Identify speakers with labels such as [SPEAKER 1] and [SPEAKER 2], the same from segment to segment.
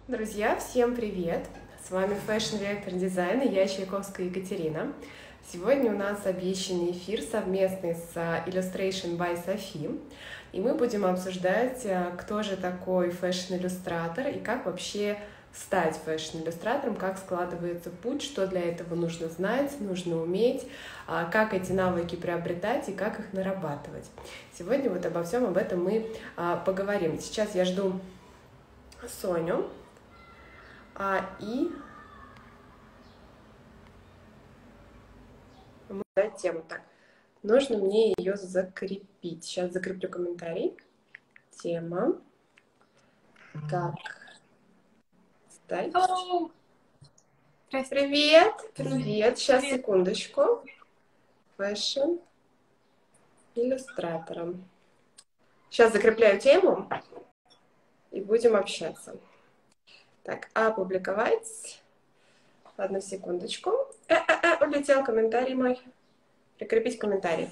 [SPEAKER 1] Друзья, всем привет! С вами Fashion Vector Design и я Чайковская Екатерина. Сегодня у нас обещанный эфир совместный с Illustration by Sophie. И мы будем обсуждать, кто же такой фэшн-иллюстратор и как вообще стать фэшн-иллюстратором, как складывается путь, что для этого нужно знать, нужно уметь, как эти навыки приобретать и как их нарабатывать. Сегодня вот обо всем об этом мы поговорим. Сейчас я жду Соню. И мы тему. Так, нужно мне ее закрепить. Сейчас закреплю комментарий. Тема. Как стать?
[SPEAKER 2] Hello.
[SPEAKER 1] Привет! Привет! Сейчас,
[SPEAKER 2] Привет.
[SPEAKER 1] секундочку. Фэшн иллюстратором. Сейчас закрепляю тему и будем общаться. Так, опубликовать. Одну секундочку. Улетел комментарий мой. Прикрепить комментарий.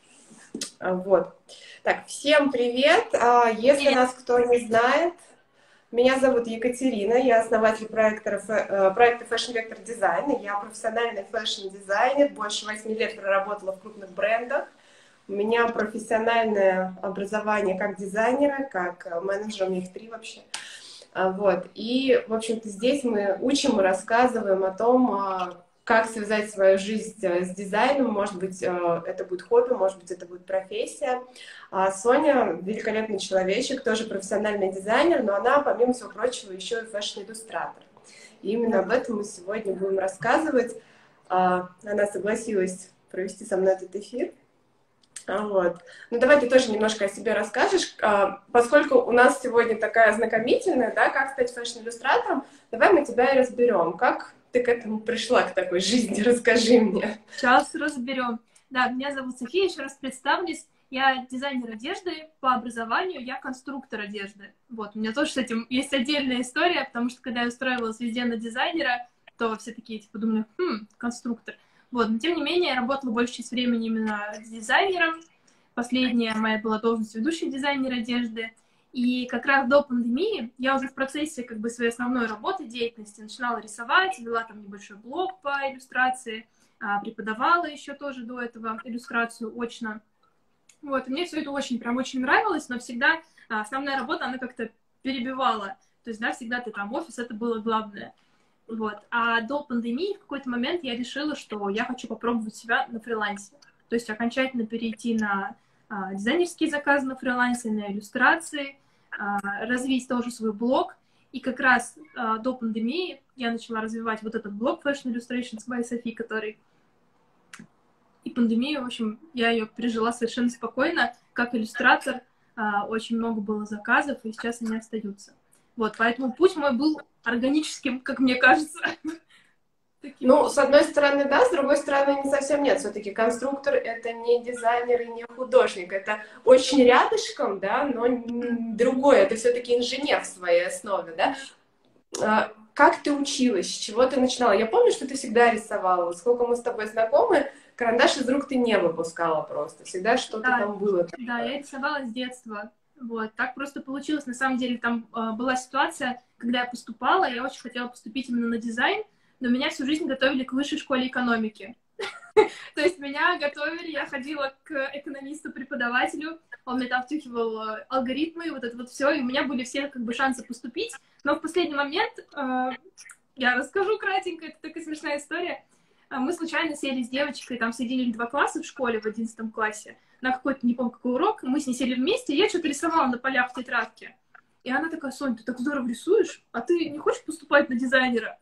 [SPEAKER 1] Вот. Так, всем привет. Если нас кто не знает, меня зовут Екатерина, я основатель проекта Fashion Vector Design. Я профессиональный фэшн-дизайнер, больше 8 лет проработала в крупных брендах. У меня профессиональное образование как дизайнера, как менеджера, у меня их 3 вообще. Вот. И, в общем-то, здесь мы учим и рассказываем о том, как связать свою жизнь с дизайном. Может быть, это будет хобби, может быть, это будет профессия. Соня великолепный человечек, тоже профессиональный дизайнер, но она, помимо всего прочего, еще и фэшн-иллюстратор. И именно об этом мы сегодня будем рассказывать. Она согласилась провести со мной этот эфир. Вот. Ну, давай ты тоже немножко о себе расскажешь. Поскольку у нас сегодня такая ознакомительная, да, как стать фэшн-иллюстратором, давай мы тебя и разберем. Как ты к этому пришла, к такой жизни? Расскажи мне.
[SPEAKER 2] Сейчас разберем. Да, меня зовут София, еще раз представлюсь. Я дизайнер одежды по образованию, я конструктор одежды. Вот, у меня тоже с этим есть отдельная история, потому что когда я устраивалась везде на дизайнера, то все такие, типа, думали, конструктор. Вот, но тем не менее, я работала большую часть времени именно с дизайнером. Последняя моя была должность ведущий дизайнер одежды. И как раз до пандемии я уже в процессе как бы своей основной работы, деятельности начинала рисовать, вела там небольшой блог по иллюстрации, преподавала еще тоже до этого иллюстрацию очно. Вот, и мне все это прям очень нравилось, но всегда основная работа, она как-то перебивала. То есть, да, всегда ты там офис, это было главное. Вот. А до пандемии в какой-то момент я решила, что я хочу попробовать себя на фрилансе. То есть окончательно перейти на дизайнерские заказы на фрилансе, на иллюстрации, развить тоже свой блог. И как раз до пандемии я начала развивать вот этот блог Fashion Illustrations by Sophie, который... И пандемию, в общем, я ее пережила совершенно спокойно. Как иллюстратор очень много было заказов, и сейчас они остаются. Вот, поэтому путь мой был органическим, как мне кажется.
[SPEAKER 1] Ну, с одной стороны, да, с другой стороны, не совсем нет. Все-таки конструктор — это не дизайнер и не художник. Это очень рядышком, да, но другое. Это все-таки инженер в своей основе, да. Как ты училась? С чего ты начинала? Я помню, что ты всегда рисовала. Сколько мы с тобой знакомы, карандаш из рук ты не выпускала просто. Всегда что-то там было.
[SPEAKER 2] Да, я рисовала с детства. Вот, так просто получилось. На самом деле, там была ситуация, когда я поступала, я очень хотела поступить именно на дизайн, но меня всю жизнь готовили к высшей школе экономики. То есть меня готовили, я ходила к экономисту-преподавателю, он мне там втюхивал алгоритмы, вот это вот все, и у меня были все как бы шансы поступить, но в последний момент, я расскажу кратенько, это такая смешная история, мы случайно сели с девочкой, там соединили 2 класса в школе в 11 классе, на какой-то, не помню какой урок, мы с ней сели вместе, и я что-то рисовала на полях в тетрадке. И она такая: Сонь, ты так здорово рисуешь, а ты не хочешь поступать на дизайнера?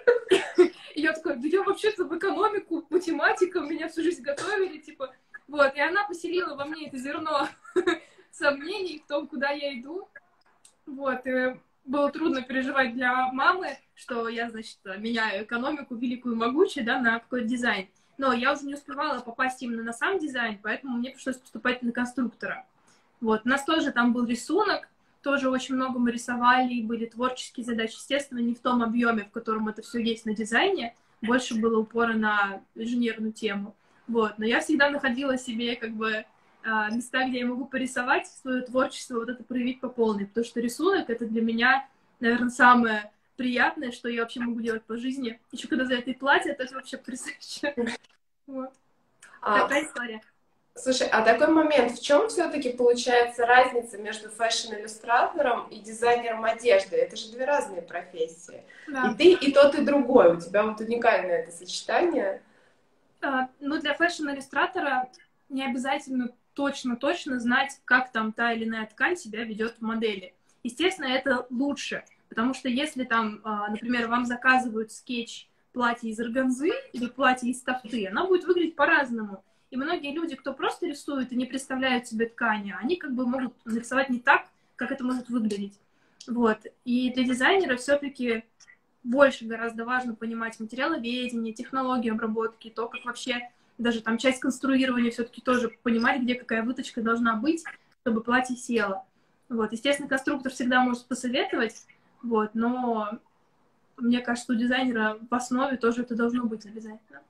[SPEAKER 2] И я такая: да я вообще-то в экономику, математика, меня всю жизнь готовили, типа. Вот, и она поселила во мне это зерно сомнений в том, куда я иду. Вот, и было трудно переживать для мамы, что я, значит, меняю экономику великую могучую, да, на какой-то дизайн. Но я уже не успевала попасть именно на сам дизайн, поэтому мне пришлось поступать на конструктора. Вот, у нас тоже там был рисунок, тоже очень много мы рисовали, были творческие задачи, естественно, не в том объеме, в котором это все есть на дизайне, больше было упора на инженерную тему. Вот, но я всегда находила себе как бы места, где я могу порисовать свое творчество, вот это проявить по полной, потому что рисунок — это для меня, наверное, самое приятное, что я вообще могу делать по жизни. Еще когда за это и платят, это вообще потрясающе. Вот. Такая история.
[SPEAKER 1] Слушай, а такой момент, в чем все-таки получается разница между фэшн-иллюстратором и дизайнером одежды? Это же две разные профессии.
[SPEAKER 2] Да.
[SPEAKER 1] И ты, и тот, и другой. У тебя вот уникальное это сочетание.
[SPEAKER 2] Ну, для фэшн-иллюстратора не обязательно точно знать, как там та или иная ткань себя ведет в модели. Естественно, это лучше, потому что если там, например, вам заказывают скетч платья из органзы или платья из тафты, оно будет выглядеть по-разному. И многие люди, кто просто рисует и не представляют себе ткани, они как бы могут нарисовать не так, как это может выглядеть. Вот. И для дизайнера все-таки больше гораздо важно понимать материаловедение, технологии обработки, то, как вообще даже там часть конструирования все-таки тоже понимать, где какая выточка должна быть, чтобы платье село. Вот. Естественно, конструктор всегда может посоветовать, вот, но мне кажется, у дизайнера в основе тоже это должно быть обязательно.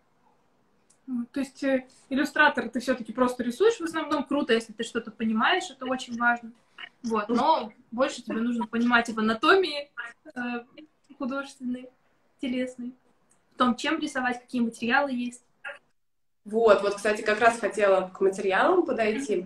[SPEAKER 2] То есть иллюстратор ты все-таки просто рисуешь, в основном круто, если ты что-то понимаешь, это очень важно. Вот. Но больше тебе нужно понимать в анатомии художественной, телесной, в том, чем рисовать, какие материалы есть.
[SPEAKER 1] Вот, кстати, как раз хотела к материалам подойти.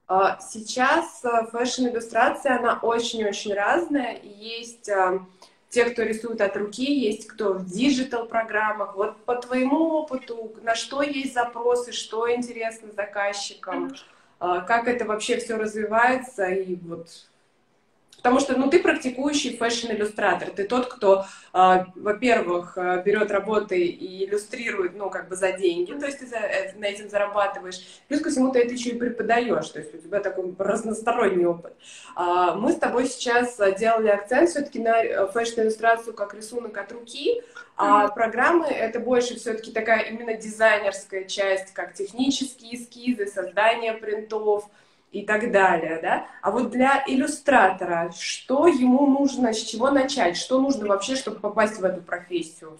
[SPEAKER 1] Сейчас фэшн-иллюстрация, она очень-очень разная. Есть те, кто рисует от руки, есть кто в диджитал-программах. Вот по твоему опыту, на что есть запросы, что интересно заказчикам, как это вообще все развивается, и вот... Потому что, ты практикующий фэшн-иллюстратор, ты тот, кто, во-первых, берет работы и иллюстрирует, за деньги, то есть ты на этим зарабатываешь, плюс ко всему ты это еще и преподаешь, то есть у тебя такой разносторонний опыт. Мы с тобой сейчас делали акцент все-таки на фэшн-иллюстрацию как рисунок от руки, а программы — это больше все-таки такая именно дизайнерская часть, как технические эскизы, создание принтов, и так далее, да? А вот для иллюстратора, что ему нужно, с чего начать? Что нужно вообще, чтобы попасть в эту профессию?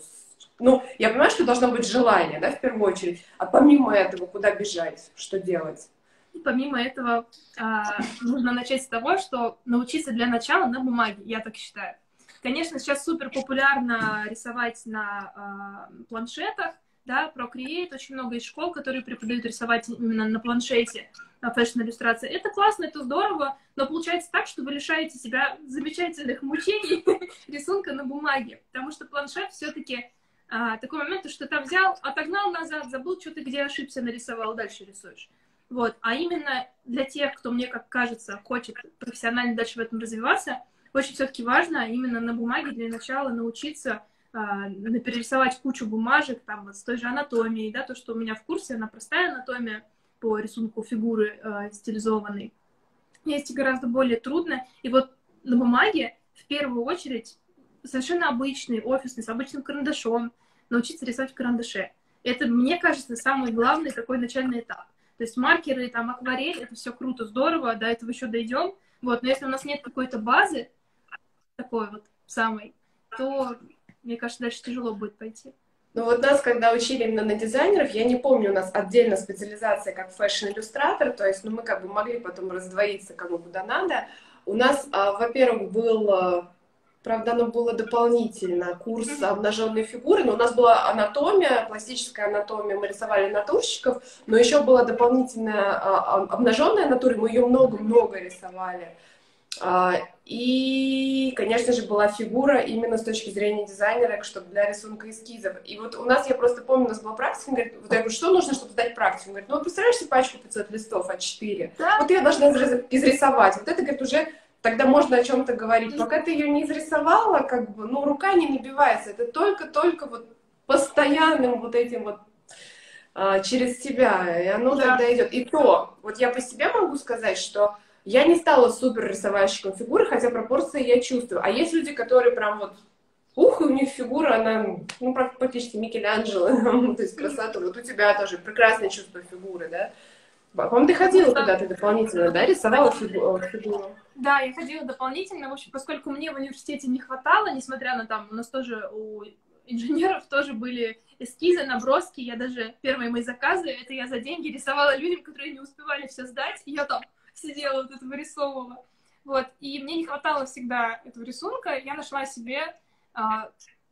[SPEAKER 1] Я понимаю, что должно быть желание, да, в первую очередь. А помимо этого, куда бежать? Что делать?
[SPEAKER 2] Помимо этого, нужно начать с того, что научиться для начала на бумаге, я так считаю. Конечно, сейчас супер популярно рисовать на планшетах, да, Procreate, очень много из школ, которые преподают рисовать именно на планшете, фэшн-иллюстрация. Это классно, это здорово, но получается так, что вы лишаете себя замечательных мучений рисунка на бумаге, потому что планшет все-таки такой момент, что ты там взял, отогнал назад, забыл, что ты где ошибся, нарисовал, дальше рисуешь. Вот. А именно для тех, кто, мне как кажется, хочет профессионально дальше в этом развиваться, очень все-таки важно именно на бумаге для начала научиться перерисовать кучу бумажек, там, с той же анатомией, да, то, что у меня в курсе, она простая анатомия по рисунку фигуры стилизованной. Есть и гораздо более трудно. И вот на бумаге, в первую очередь, совершенно обычный, офисный, с обычным карандашом, научиться рисовать в карандаше. Это, мне кажется, самый главный такой начальный этап. То есть маркеры, там, акварель, это все круто, здорово, до этого еще дойдем. Вот, но если у нас нет какой-то базы, такой вот самой, то, мне кажется, дальше тяжело будет пойти.
[SPEAKER 1] Нас, когда учили именно на дизайнеров, я не помню, у нас отдельно специализация как фэшн-иллюстратор, то есть, мы как бы могли потом раздвоиться кому куда надо. У нас, во-первых, правда, оно было дополнительно, курс обнаженной фигуры, но у нас была анатомия, пластическая анатомия, мы рисовали натурщиков, но еще была дополнительная обнаженная натура, мы ее много-много рисовали. И, конечно же, была фигура именно с точки зрения дизайнера, чтобы для рисунка эскизов. И вот у нас, я просто помню, у нас была практика, он говорит, я говорю, что нужно, чтобы сдать практику? Он говорит, представляешь себе пачку 500 листов А4?
[SPEAKER 2] Да.
[SPEAKER 1] Вот ее должна изрисовать. Вот это, говорит, уже тогда можно о чем-то говорить. Пока ты ее не изрисовала, как бы, рука не набивается. Это только вот постоянным вот этим вот через себя. И оно тогда идет. И то, вот я по себе могу сказать, что я не стала супер рисовальщиком фигуры, хотя пропорции я чувствую. А есть люди, которые прям вот, и у них фигура, она, практически Микеланджело, то есть красота. Вот у тебя тоже прекрасное чувство фигуры, да? По-моему, ты ходила куда-то дополнительно, да, рисовала фигуру?
[SPEAKER 2] Да, я ходила дополнительно, в общем, поскольку мне в университете не хватало, несмотря на там, у нас тоже у инженеров тоже были эскизы, наброски, я даже первые мои заказы, это я за деньги рисовала людям, которые не успевали все сдать, и я там сидела, вот это вырисовывала. Вот. И мне не хватало всегда этого рисунка. Я нашла себе а,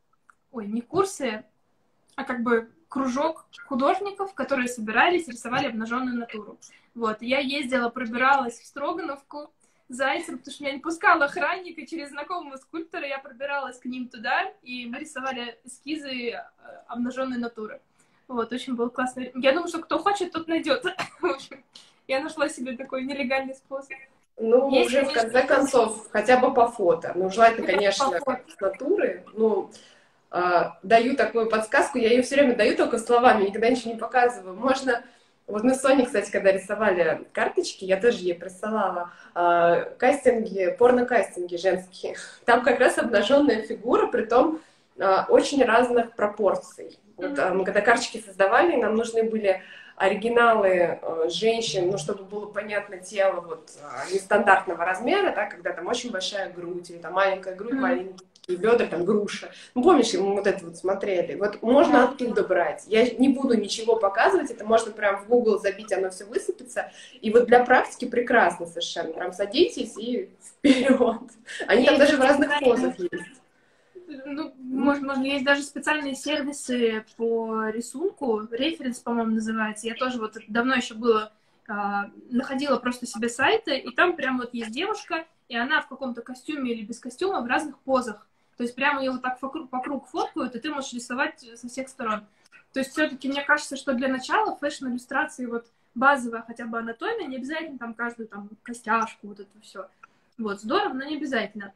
[SPEAKER 2] не курсы, а как бы кружок художников, которые собирались, рисовали обнаженную натуру. Вот, и я ездила, пробиралась в Строгановку Зайцем, потому что меня не пускал охранник, и через знакомого скульптора я пробиралась к ним туда, и мы рисовали эскизы обнаженной натуры. Вот, очень было классно. Я думаю, что кто хочет, тот найдет. В общем, я нашла себе такой нелегальный способ.
[SPEAKER 1] Ну,
[SPEAKER 2] Есть,
[SPEAKER 1] уже в конце концов, хотя бы по фото. Ну, желательно, конечно, с натуры. Ну, даю такую подсказку, я ее все время даю только словами, никогда ничего не показываю. Можно... Вот мы с Соней, кстати, когда рисовали карточки, я тоже ей присылала кастинги, порно-кастинги женские. Там как раз обнаженная фигура, притом очень разных пропорций. Вот, мы когда карточки создавали, нам нужны были оригиналы женщин, ну, чтобы было понятно тело вот нестандартного размера, да, когда там очень большая грудь, или там маленькая грудь, маленькие бедра, там груша. Ну, помнишь, мы вот это вот смотрели. Вот можно оттуда брать. Я не буду ничего показывать, это можно прям в Google забить, оно все высыпется. И вот для практики прекрасно совершенно. Прям садитесь и вперед. Они там даже в разных позах есть.
[SPEAKER 2] Ну, можно, есть даже специальные сервисы по рисунку, референс, по-моему, называется. Я тоже вот давно еще было, находила просто себе сайты, и там прям вот есть девушка, и она в каком-то костюме или без костюма в разных позах. То есть прямо ее вот так вокруг фоткают, и ты можешь рисовать со всех сторон. То есть все-таки мне кажется, что для начала фэшн-иллюстрации вот базовая хотя бы анатомия, не обязательно там каждую там костяшку, вот это все. Вот, здорово, но не обязательно.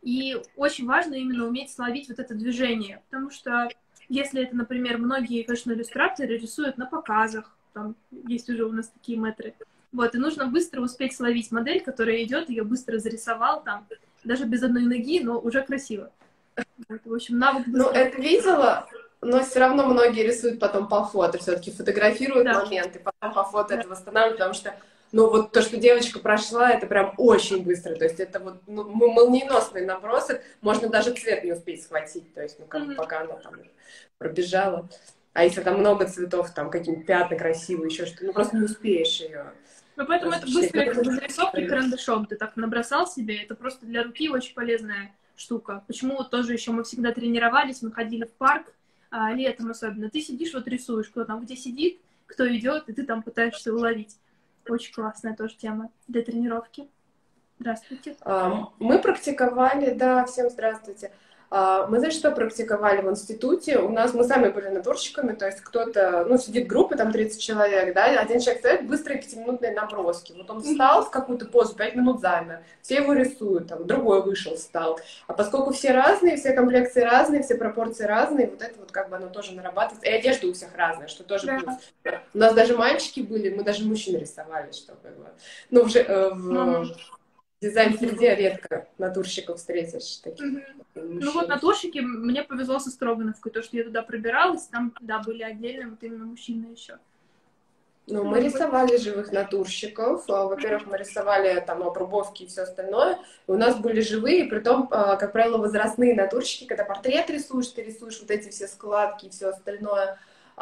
[SPEAKER 2] И очень важно именно уметь словить вот это движение, потому что если это, например, многие, конечно, иллюстраторы рисуют на показах, там есть уже у нас такие мэтры, вот, и нужно быстро успеть словить модель, которая идет, ее быстро зарисовал там, даже без одной ноги, но уже красиво. Вот, в общем, навык быстро.
[SPEAKER 1] Ну, это видела, но все равно многие рисуют потом по фото, все-таки фотографируют моменты, потом по фото это восстанавливают, потому что ну, вот то, что девочка прошла, это прям очень быстро. То есть это вот молниеносный набросок. Можно даже цвет не успеть схватить. То есть, ну, как пока она там пробежала. А если там много цветов, там какие-нибудь пятна красивые, еще что-то, ну, просто не успеешь ее.
[SPEAKER 2] Ну, поэтому это быстрая зарисовка карандашом. Ты так набросал себе. Это просто для руки очень полезная штука. Почему вот тоже еще мы всегда тренировались, мы ходили в парк, летом особенно. Ты сидишь, вот рисуешь, кто там где сидит, кто идет, и ты там пытаешься уловить. Очень классная тоже тема для тренировки. Здравствуйте.
[SPEAKER 1] Мы практиковали, да, всем здравствуйте. Мы, знаешь, что практиковали в институте? У нас, мы сами были натурщиками, то есть кто-то, ну, сидит группа, там 30 человек, да, один человек стоит, быстрые 5-минутные наброски. Вот он встал в какую-то позу, 5 минут замер, все его рисуют, там, другой вышел, встал. А поскольку все разные, все комплекции разные, все пропорции разные, вот это вот как бы оно тоже нарабатывается. И одежда у всех разная, что тоже плюс. У нас даже мальчики были, мы даже мужчин рисовали, чтобы, ну, уже в дизайн-среде редко натурщиков встретишь таких.
[SPEAKER 2] Ну вот натурщики, мне повезло со Строгановкой, то, что я туда пробиралась, там, да, были отдельно вот именно мужчины еще.
[SPEAKER 1] Ну, мы рисовали живых натурщиков. Во-первых, мы рисовали там обрубовки и все остальное. И у нас были живые, притом, как правило, возрастные натурщики. Когда портрет рисуешь, ты рисуешь вот эти все складки и все остальное.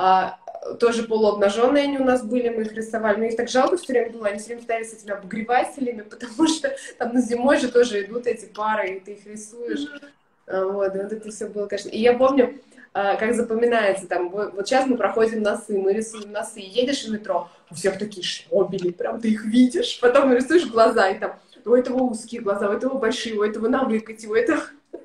[SPEAKER 1] Тоже полуобнаженные они у нас были, мы их рисовали. Но их так жалко все время было, они все время стояли с этими обогревателями, потому что там зимой же тоже идут эти пары, и ты их рисуешь. Вот это все было, конечно. И я помню, как запоминается, там, вот сейчас мы проходим носы, мы рисуем носы, едешь в метро, у всех такие шнобели, прям ты их видишь, потом рисуешь глаза, и там, у этого узкие глаза, у этого большие, у этого на выкате, у этого...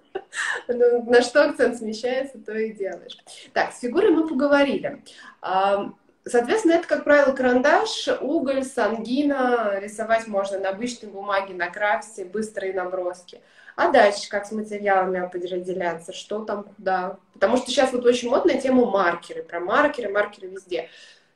[SPEAKER 1] На что акцент смещается, то и делаешь. Так, с фигурой мы поговорили. Соответственно, это, как правило, карандаш, уголь, сангина. Рисовать можно на обычной бумаге, на крафте, быстрые наброски. А дальше как с материалами определяться, что там, куда. Потому что сейчас вот очень модная тема маркеры. Про маркеры везде.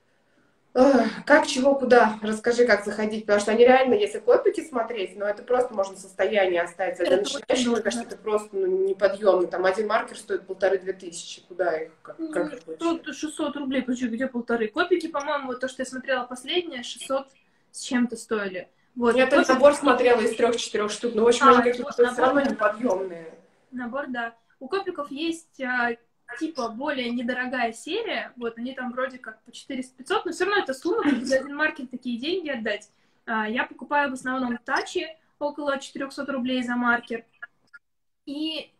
[SPEAKER 1] Как, чего, куда? Расскажи, как заходить. Потому что они реально, если копики смотреть, но это просто можно состояние оставить. Когда начинаешь, мне кажется, это просто неподъемно. Там один маркер стоит 1500-2000. Куда их? Как
[SPEAKER 2] тут 600 рублей, почему, где 1500? Копики, по-моему, вот то, что я смотрела последнее, 600 с чем-то стоили. Вот.
[SPEAKER 1] Я этот набор смотрела из 3-4 штук, но очень они какие-то все равно неподъемные.
[SPEAKER 2] Набор, да. У копиков есть типа более недорогая серия, вот, они там вроде как по 400-500, но все равно это сумма, чтобы за один маркер такие деньги отдать. Я покупаю в основном тачи, около 400 рублей за маркер. И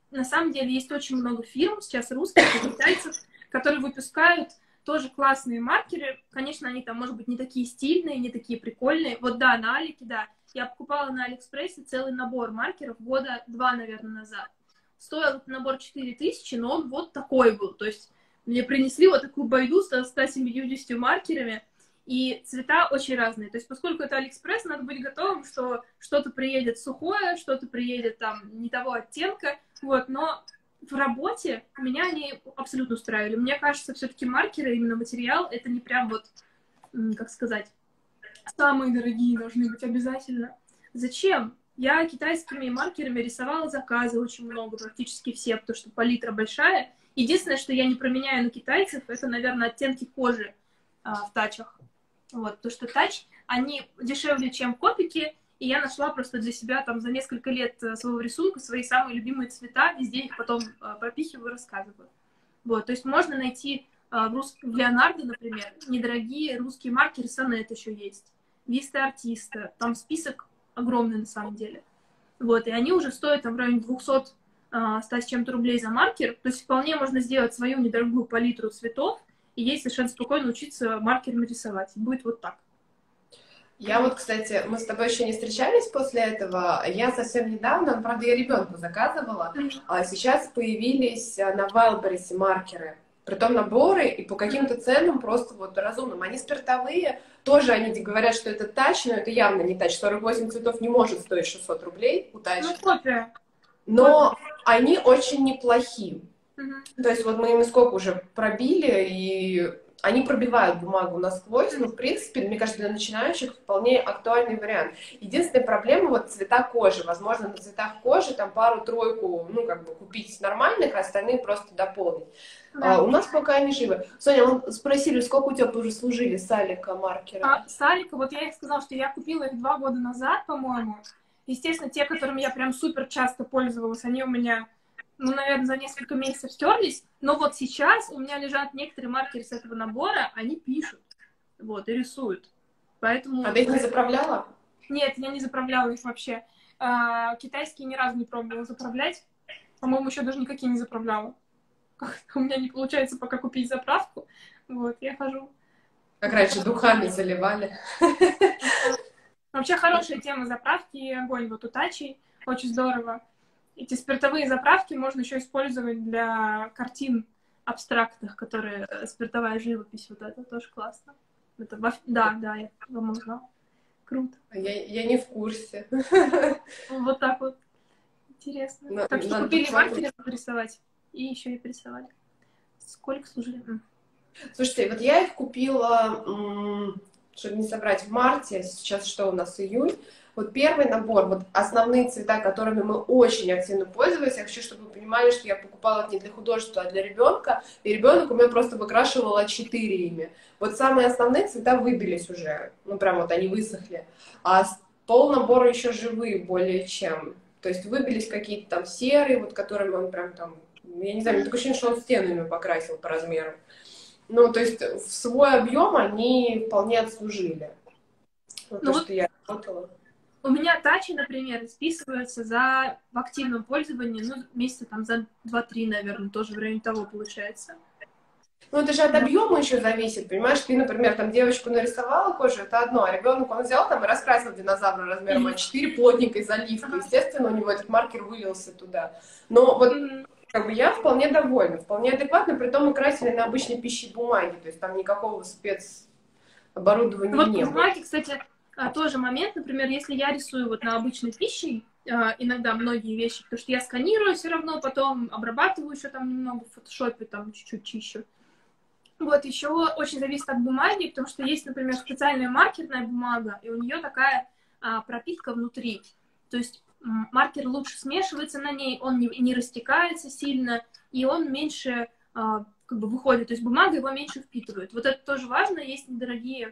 [SPEAKER 2] на самом деле есть очень много фирм сейчас русских и китайцев, которые выпускают тоже классные маркеры. Конечно, они там, может быть, не такие стильные, не такие прикольные. Вот да, на Алике, да. Я покупала на Алиэкспрессе целый набор маркеров года 2, наверное, назад. Стоил этот набор 4000, но он вот такой был. То есть мне принесли вот такую байду с 170 маркерами, и цвета очень разные. То есть поскольку это Алиэкспресс, надо быть готовым, что что-то приедет сухое, что-то приедет там не того оттенка. Вот, но в работе меня они абсолютно устраивали. Мне кажется, все-таки маркеры, именно материал, это не прям вот, как сказать, самые дорогие должны быть обязательно. Зачем? Я китайскими маркерами рисовала заказы очень много, практически все, потому что палитра большая. Единственное, что я не променяю на китайцев, это, наверное, оттенки кожи в тачах. Вот, потому что тач, они дешевле, чем копики, и я нашла просто для себя там за несколько лет своего рисунка свои самые любимые цвета, везде их потом пропихиваю, рассказываю. Вот, то есть можно найти в Леонардо, например, недорогие русские маркеры, Сонет еще есть, Виста Артиста, там список огромный на самом деле. Вот, и они уже стоят там в районе 200 100 с чем-то рублей за маркер, то есть вполне можно сделать свою недорогую палитру цветов, и ей совершенно спокойно учиться маркерами рисовать. Будет вот так.
[SPEAKER 1] Я вот, кстати, мы с тобой еще не встречались после этого. Я совсем недавно, правда, я ребенку заказывала, а сейчас появились на Wildberries маркеры. Притом наборы и по каким-то ценам просто вот разумным. Они спиртовые, тоже они говорят, что это тач, но это явно не тач. 48 цветов не может стоить 600 рублей у тач.
[SPEAKER 2] Ну, копия.
[SPEAKER 1] Но они очень неплохи.
[SPEAKER 2] Угу.
[SPEAKER 1] То есть вот мы ими сколько уже пробили, и они пробивают бумагу насквозь, но, в принципе, мне кажется, для начинающих вполне актуальный вариант. Единственная проблема — вот цвета кожи. Возможно, на цветах кожи там пару-тройку, ну, как бы купить нормальных, а остальные просто дополнить.
[SPEAKER 2] Да.
[SPEAKER 1] У нас пока они живы. Соня, мы спросили, сколько у тебя уже служили с Алика маркеры?
[SPEAKER 2] С Алика, вот я их сказала, что я купила их 2 года назад, по-моему. Естественно, те, которыми я прям супер часто пользовалась, они у меня, ну, наверное, за несколько месяцев стерлись. Но вот сейчас у меня лежат некоторые маркеры с этого набора, они пишут, вот, и рисуют. Поэтому...
[SPEAKER 1] А ты их не заправляла?
[SPEAKER 2] Нет, я не заправляла их вообще. Китайские ни разу не пробовала заправлять. По-моему, еще даже никакие не заправляла. У меня не получается пока купить заправку. Вот, я хожу.
[SPEAKER 1] Как раньше, духами заливали.
[SPEAKER 2] Вообще хорошая тема заправки и огонь. Вот у Тачи очень здорово. Эти спиртовые заправки можно еще использовать для картин абстрактных, которые спиртовая живопись. Вот это тоже классно. Это, да, я вам узнала. Круто.
[SPEAKER 1] Я не в курсе.
[SPEAKER 2] Вот так вот. Интересно. Так что купили маркеры рисовать и еще и порисовали. Сколько служили?
[SPEAKER 1] Слушайте, вот я их купила, чтобы не соврать, в марте, сейчас что у нас, июнь. Вот первый набор, вот основные цвета, которыми мы очень активно пользовались, я хочу, чтобы вы понимали, что я покупала их не для художества, а для ребенка, и ребенок у меня просто выкрашивал А4 ими. Вот самые основные цвета выбились уже, ну прям вот они высохли, а пол набора еще живые более чем. То есть выбились какие-то там серые, вот которыми он прям там, я не знаю, мне такое ощущение, что он стенами покрасил по размеру. Ну, то есть в свой объем они вполне отслужили. Вот то, что я работала.
[SPEAKER 2] У меня тачи, например, списываются в активном пользовании, ну, месяца там за 2-3, наверное, тоже в районе того получается.
[SPEAKER 1] Ну, это же от объема еще зависит, понимаешь? Ты, например, там девочку нарисовала кожу, это одно, а ребенок, он взял там и раскрасил динозавра размером А4 плотненькой заливкой. Естественно, у него этот маркер вылился туда. Но вот как бы я вполне довольна, вполне адекватно, притом мы красили на обычной пище бумаги, то есть там никакого спецоборудования
[SPEAKER 2] вот
[SPEAKER 1] не было.
[SPEAKER 2] Бумаги, кстати, тоже момент, например, если я рисую вот на обычной пище, иногда многие вещи, потому что я сканирую все равно, потом обрабатываю еще там немного в фотошопе, там чуть-чуть чищу. Вот, еще очень зависит от бумаги, потому что есть, например, специальная маркерная бумага, и у нее такая пропитка внутри. То есть маркер лучше смешивается на ней, он не растекается сильно, и он меньше как бы выходит. То есть бумага его меньше впитывает. Вот это тоже важно. Есть недорогие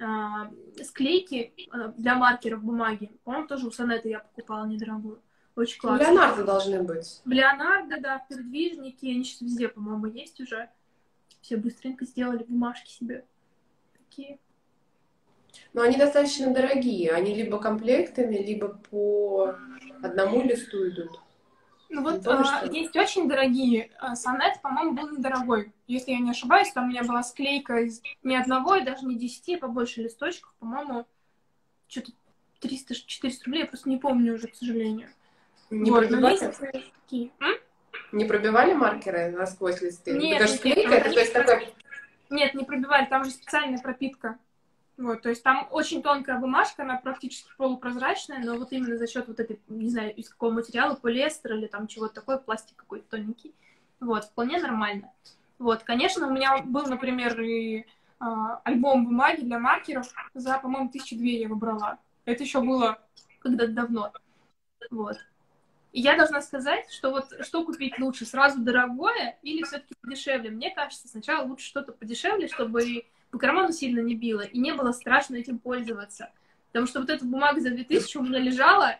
[SPEAKER 2] склейки для маркеров бумаги. По-моему, тоже у Сонета я покупала недорогую. Очень классно.
[SPEAKER 1] В Леонардо должны быть.
[SPEAKER 2] В Леонардо, да, в передвижнике. Они сейчас везде, по-моему, есть уже. Все быстренько сделали бумажки себе. Такие.
[SPEAKER 1] Но они достаточно дорогие. Они либо комплектами, либо по одному листу идут.
[SPEAKER 2] Ну
[SPEAKER 1] Не
[SPEAKER 2] вот
[SPEAKER 1] помнишь, что ли?
[SPEAKER 2] есть очень дорогие. Сонет, по-моему, был недорогой. Если я не ошибаюсь, там у меня была склейка из не одного и даже не 10, а побольше листочков. По-моему, что-то 300-400 рублей. Я просто не помню уже, к сожалению.
[SPEAKER 1] Не
[SPEAKER 2] Вот, но есть
[SPEAKER 1] пробивали?
[SPEAKER 2] такие.
[SPEAKER 1] Не пробивали маркеры насквозь листы? Ну, так
[SPEAKER 2] Нет,
[SPEAKER 1] это же
[SPEAKER 2] нет, нет.
[SPEAKER 1] склейка,
[SPEAKER 2] Вот
[SPEAKER 1] это
[SPEAKER 2] они
[SPEAKER 1] то есть такой...
[SPEAKER 2] Нет, не пробивали, там же специальная пропитка. Вот, то есть там очень тонкая бумажка, она практически полупрозрачная, но вот именно за счет вот этой, не знаю, из какого материала, полиэстер или там чего-то такое, пластик какой-то тоненький. Вот, вполне нормально. Вот, конечно, у меня был, например, и альбом бумаги для маркеров за, по-моему, 1002 я его брала. Это еще было когда-то давно. Вот. И я должна сказать, что вот что купить лучше, сразу дорогое или все-таки подешевле? Мне кажется, сначала лучше что-то подешевле, чтобы и по карману сильно не било, и не было страшно этим пользоваться. Потому что вот эта бумага за 2000 у меня лежала,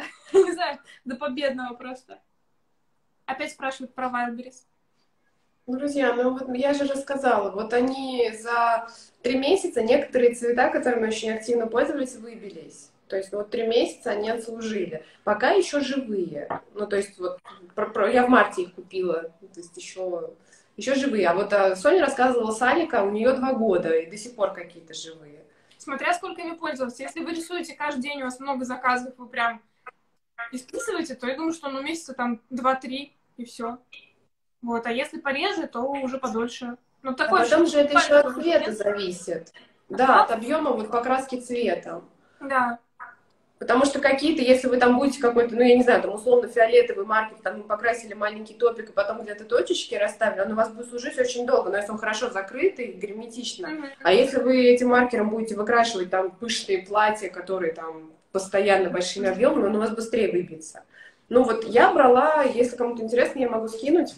[SPEAKER 2] не знаю, до победного просто. Опять спрашивают про Wildberries.
[SPEAKER 1] Друзья, ну вот я же рассказала, вот они за 3 месяца некоторые цвета, которыми очень активно пользовались, выбились. То есть вот 3 месяца они отслужили. Пока еще живые. Ну, то есть вот я в марте их купила. То есть еще живые. А вот Соня рассказывала с Алика, у нее 2 года, и до сих пор какие-то живые.
[SPEAKER 2] Смотря сколько ими пользоваться. Если вы рисуете каждый день, у вас много заказов, вы прям исписываете, то я думаю, что ну месяца там 2-3 и все. Вот, а если пореже, то уже подольше. Ну,
[SPEAKER 1] А
[SPEAKER 2] такое
[SPEAKER 1] потом же это еще от
[SPEAKER 2] тоже
[SPEAKER 1] цвета
[SPEAKER 2] нет.
[SPEAKER 1] зависит. Да, от объема вот покраски цвета.
[SPEAKER 2] Да.
[SPEAKER 1] Потому что какие-то, если вы там будете какой-то, ну, я не знаю, там, условно-фиолетовый маркер, там, покрасили маленький топик, и потом где-то точечки расставили, он у вас будет служить очень долго, но если он хорошо закрытый, герметично. А если вы этим маркером будете выкрашивать там пышные платья, которые там постоянно большими объемами, он у вас быстрее выбьется. Ну, вот я брала, если кому-то интересно, я могу скинуть,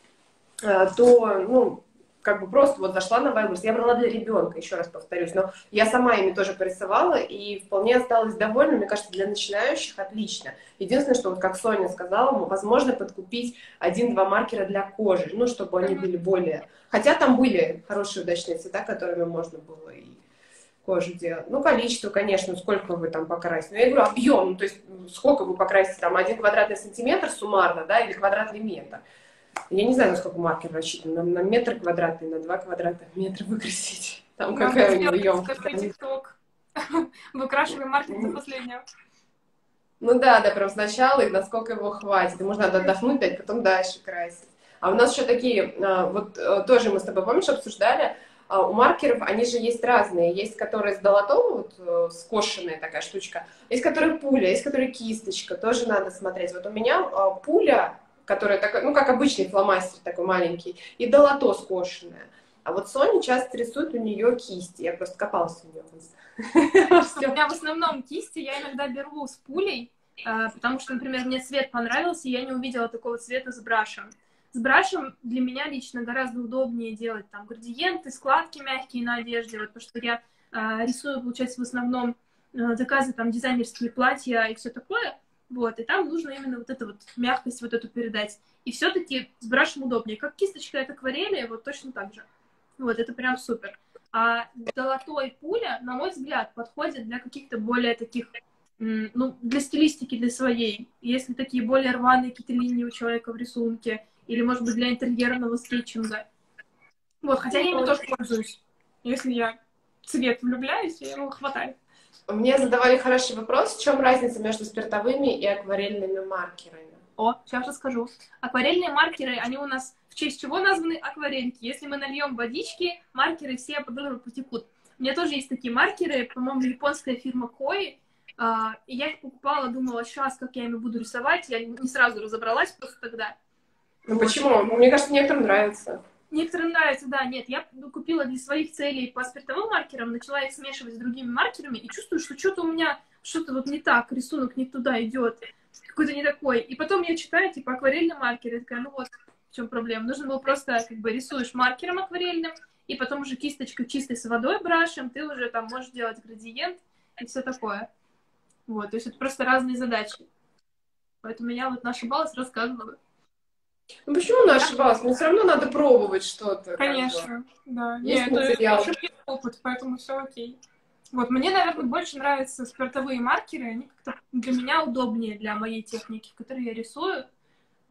[SPEAKER 1] то, ну, как бы просто вот зашла на Wildberries. Я брала для ребенка, еще раз повторюсь, но я сама ими тоже порисовала и вполне осталась довольна. Мне кажется, для начинающих отлично. Единственное, что вот как Соня сказала, возможно подкупить 1-2 маркера для кожи, ну, чтобы они были более... Хотя там были хорошие удачные цвета, которыми можно было и кожу делать. Ну, количество, конечно, сколько вы там покрасите. Но я говорю, объем, ну, то есть сколько вы покрасите, там, 1 квадратный сантиметр суммарно, да, или квадратный метр. Я не знаю, насколько маркер рассчитан. На метр квадратный, на 2 квадратных метра выкрасить. Там
[SPEAKER 2] Надо
[SPEAKER 1] какая у него
[SPEAKER 2] сделать
[SPEAKER 1] емкость.
[SPEAKER 2] такой тикток. Выкрашиваем маркер до последнего.
[SPEAKER 1] Ну да, да, прям сначала, и насколько его хватит. Ему же надо отдохнуть, дать, потом дальше красить. А у нас еще такие, вот тоже мы с тобой, помнишь, обсуждали, у маркеров, они же есть разные. Есть, которые с долотом, вот скошенная такая штучка. Есть, которые пуля, есть, которые кисточка. Тоже надо смотреть. Вот у меня пуля, которая такая, ну, как обычный фломастер такой маленький, и долото скошенное. А вот Соня часто рисует у нее кисти. Я просто копалась у нее.
[SPEAKER 2] У меня в основном кисти я иногда беру с пулей, потому что, например, мне цвет понравился, и я не увидела такого цвета с брашем. С брашем для меня лично гораздо удобнее делать там градиенты, складки мягкие на одежде, вот, потому что я рисую, получается, в основном заказы там дизайнерские платья и все такое, вот, и там нужно именно вот эту вот мягкость вот эту передать. И все-таки с брашем удобнее. Как кисточка от акварели, вот точно так же. Вот, это прям супер. А долото и пуля, на мой взгляд, подходят для каких-то более таких, ну, для стилистики, для своей. Если такие более рваные какие-то линии у человека в рисунке, или, может быть, для интерьерного скетчинга. Вот, хотя я ими тоже пользуюсь. Если я в цвет влюбляюсь, я его хватаю.
[SPEAKER 1] Мне задавали хороший вопрос, в чем разница между спиртовыми и акварельными маркерами?
[SPEAKER 2] О, сейчас расскажу. Акварельные маркеры, они у нас в честь чего названы акварельки? Если мы нальем водички, маркеры все по друг другу потекут. У меня тоже есть такие маркеры, по-моему, японская фирма Koi. И я их покупала, думала, сейчас, как я ими буду рисовать. Я не сразу разобралась просто тогда.
[SPEAKER 1] Ну вот. Почему? Мне кажется, некоторым нравится.
[SPEAKER 2] Некоторым нравится, да, нет. Я купила для своих целей по спиртовым маркерам, начала их смешивать с другими маркерами и чувствую, что что-то у меня, что-то вот не так, рисунок не туда идет, какой-то не такой. И потом я читаю, типа, акварельный маркер, и такая, ну вот, в чем проблема. Нужно было просто, как бы, рисуешь маркером акварельным, и потом уже кисточкой чистой с водой, брашем, ты уже там можешь делать градиент и все такое. Вот, то есть это просто разные задачи. Поэтому я вот ошибалась, рассказывала.
[SPEAKER 1] Ну почему она ошибалась? Мне все равно надо пробовать что-то.
[SPEAKER 2] Конечно, да.
[SPEAKER 1] Есть
[SPEAKER 2] Нет,
[SPEAKER 1] материал.
[SPEAKER 2] это ошибки опыт, поэтому все окей. Вот, мне, наверное, больше нравятся спиртовые маркеры, они как-то для меня удобнее для моей техники, в которой я рисую.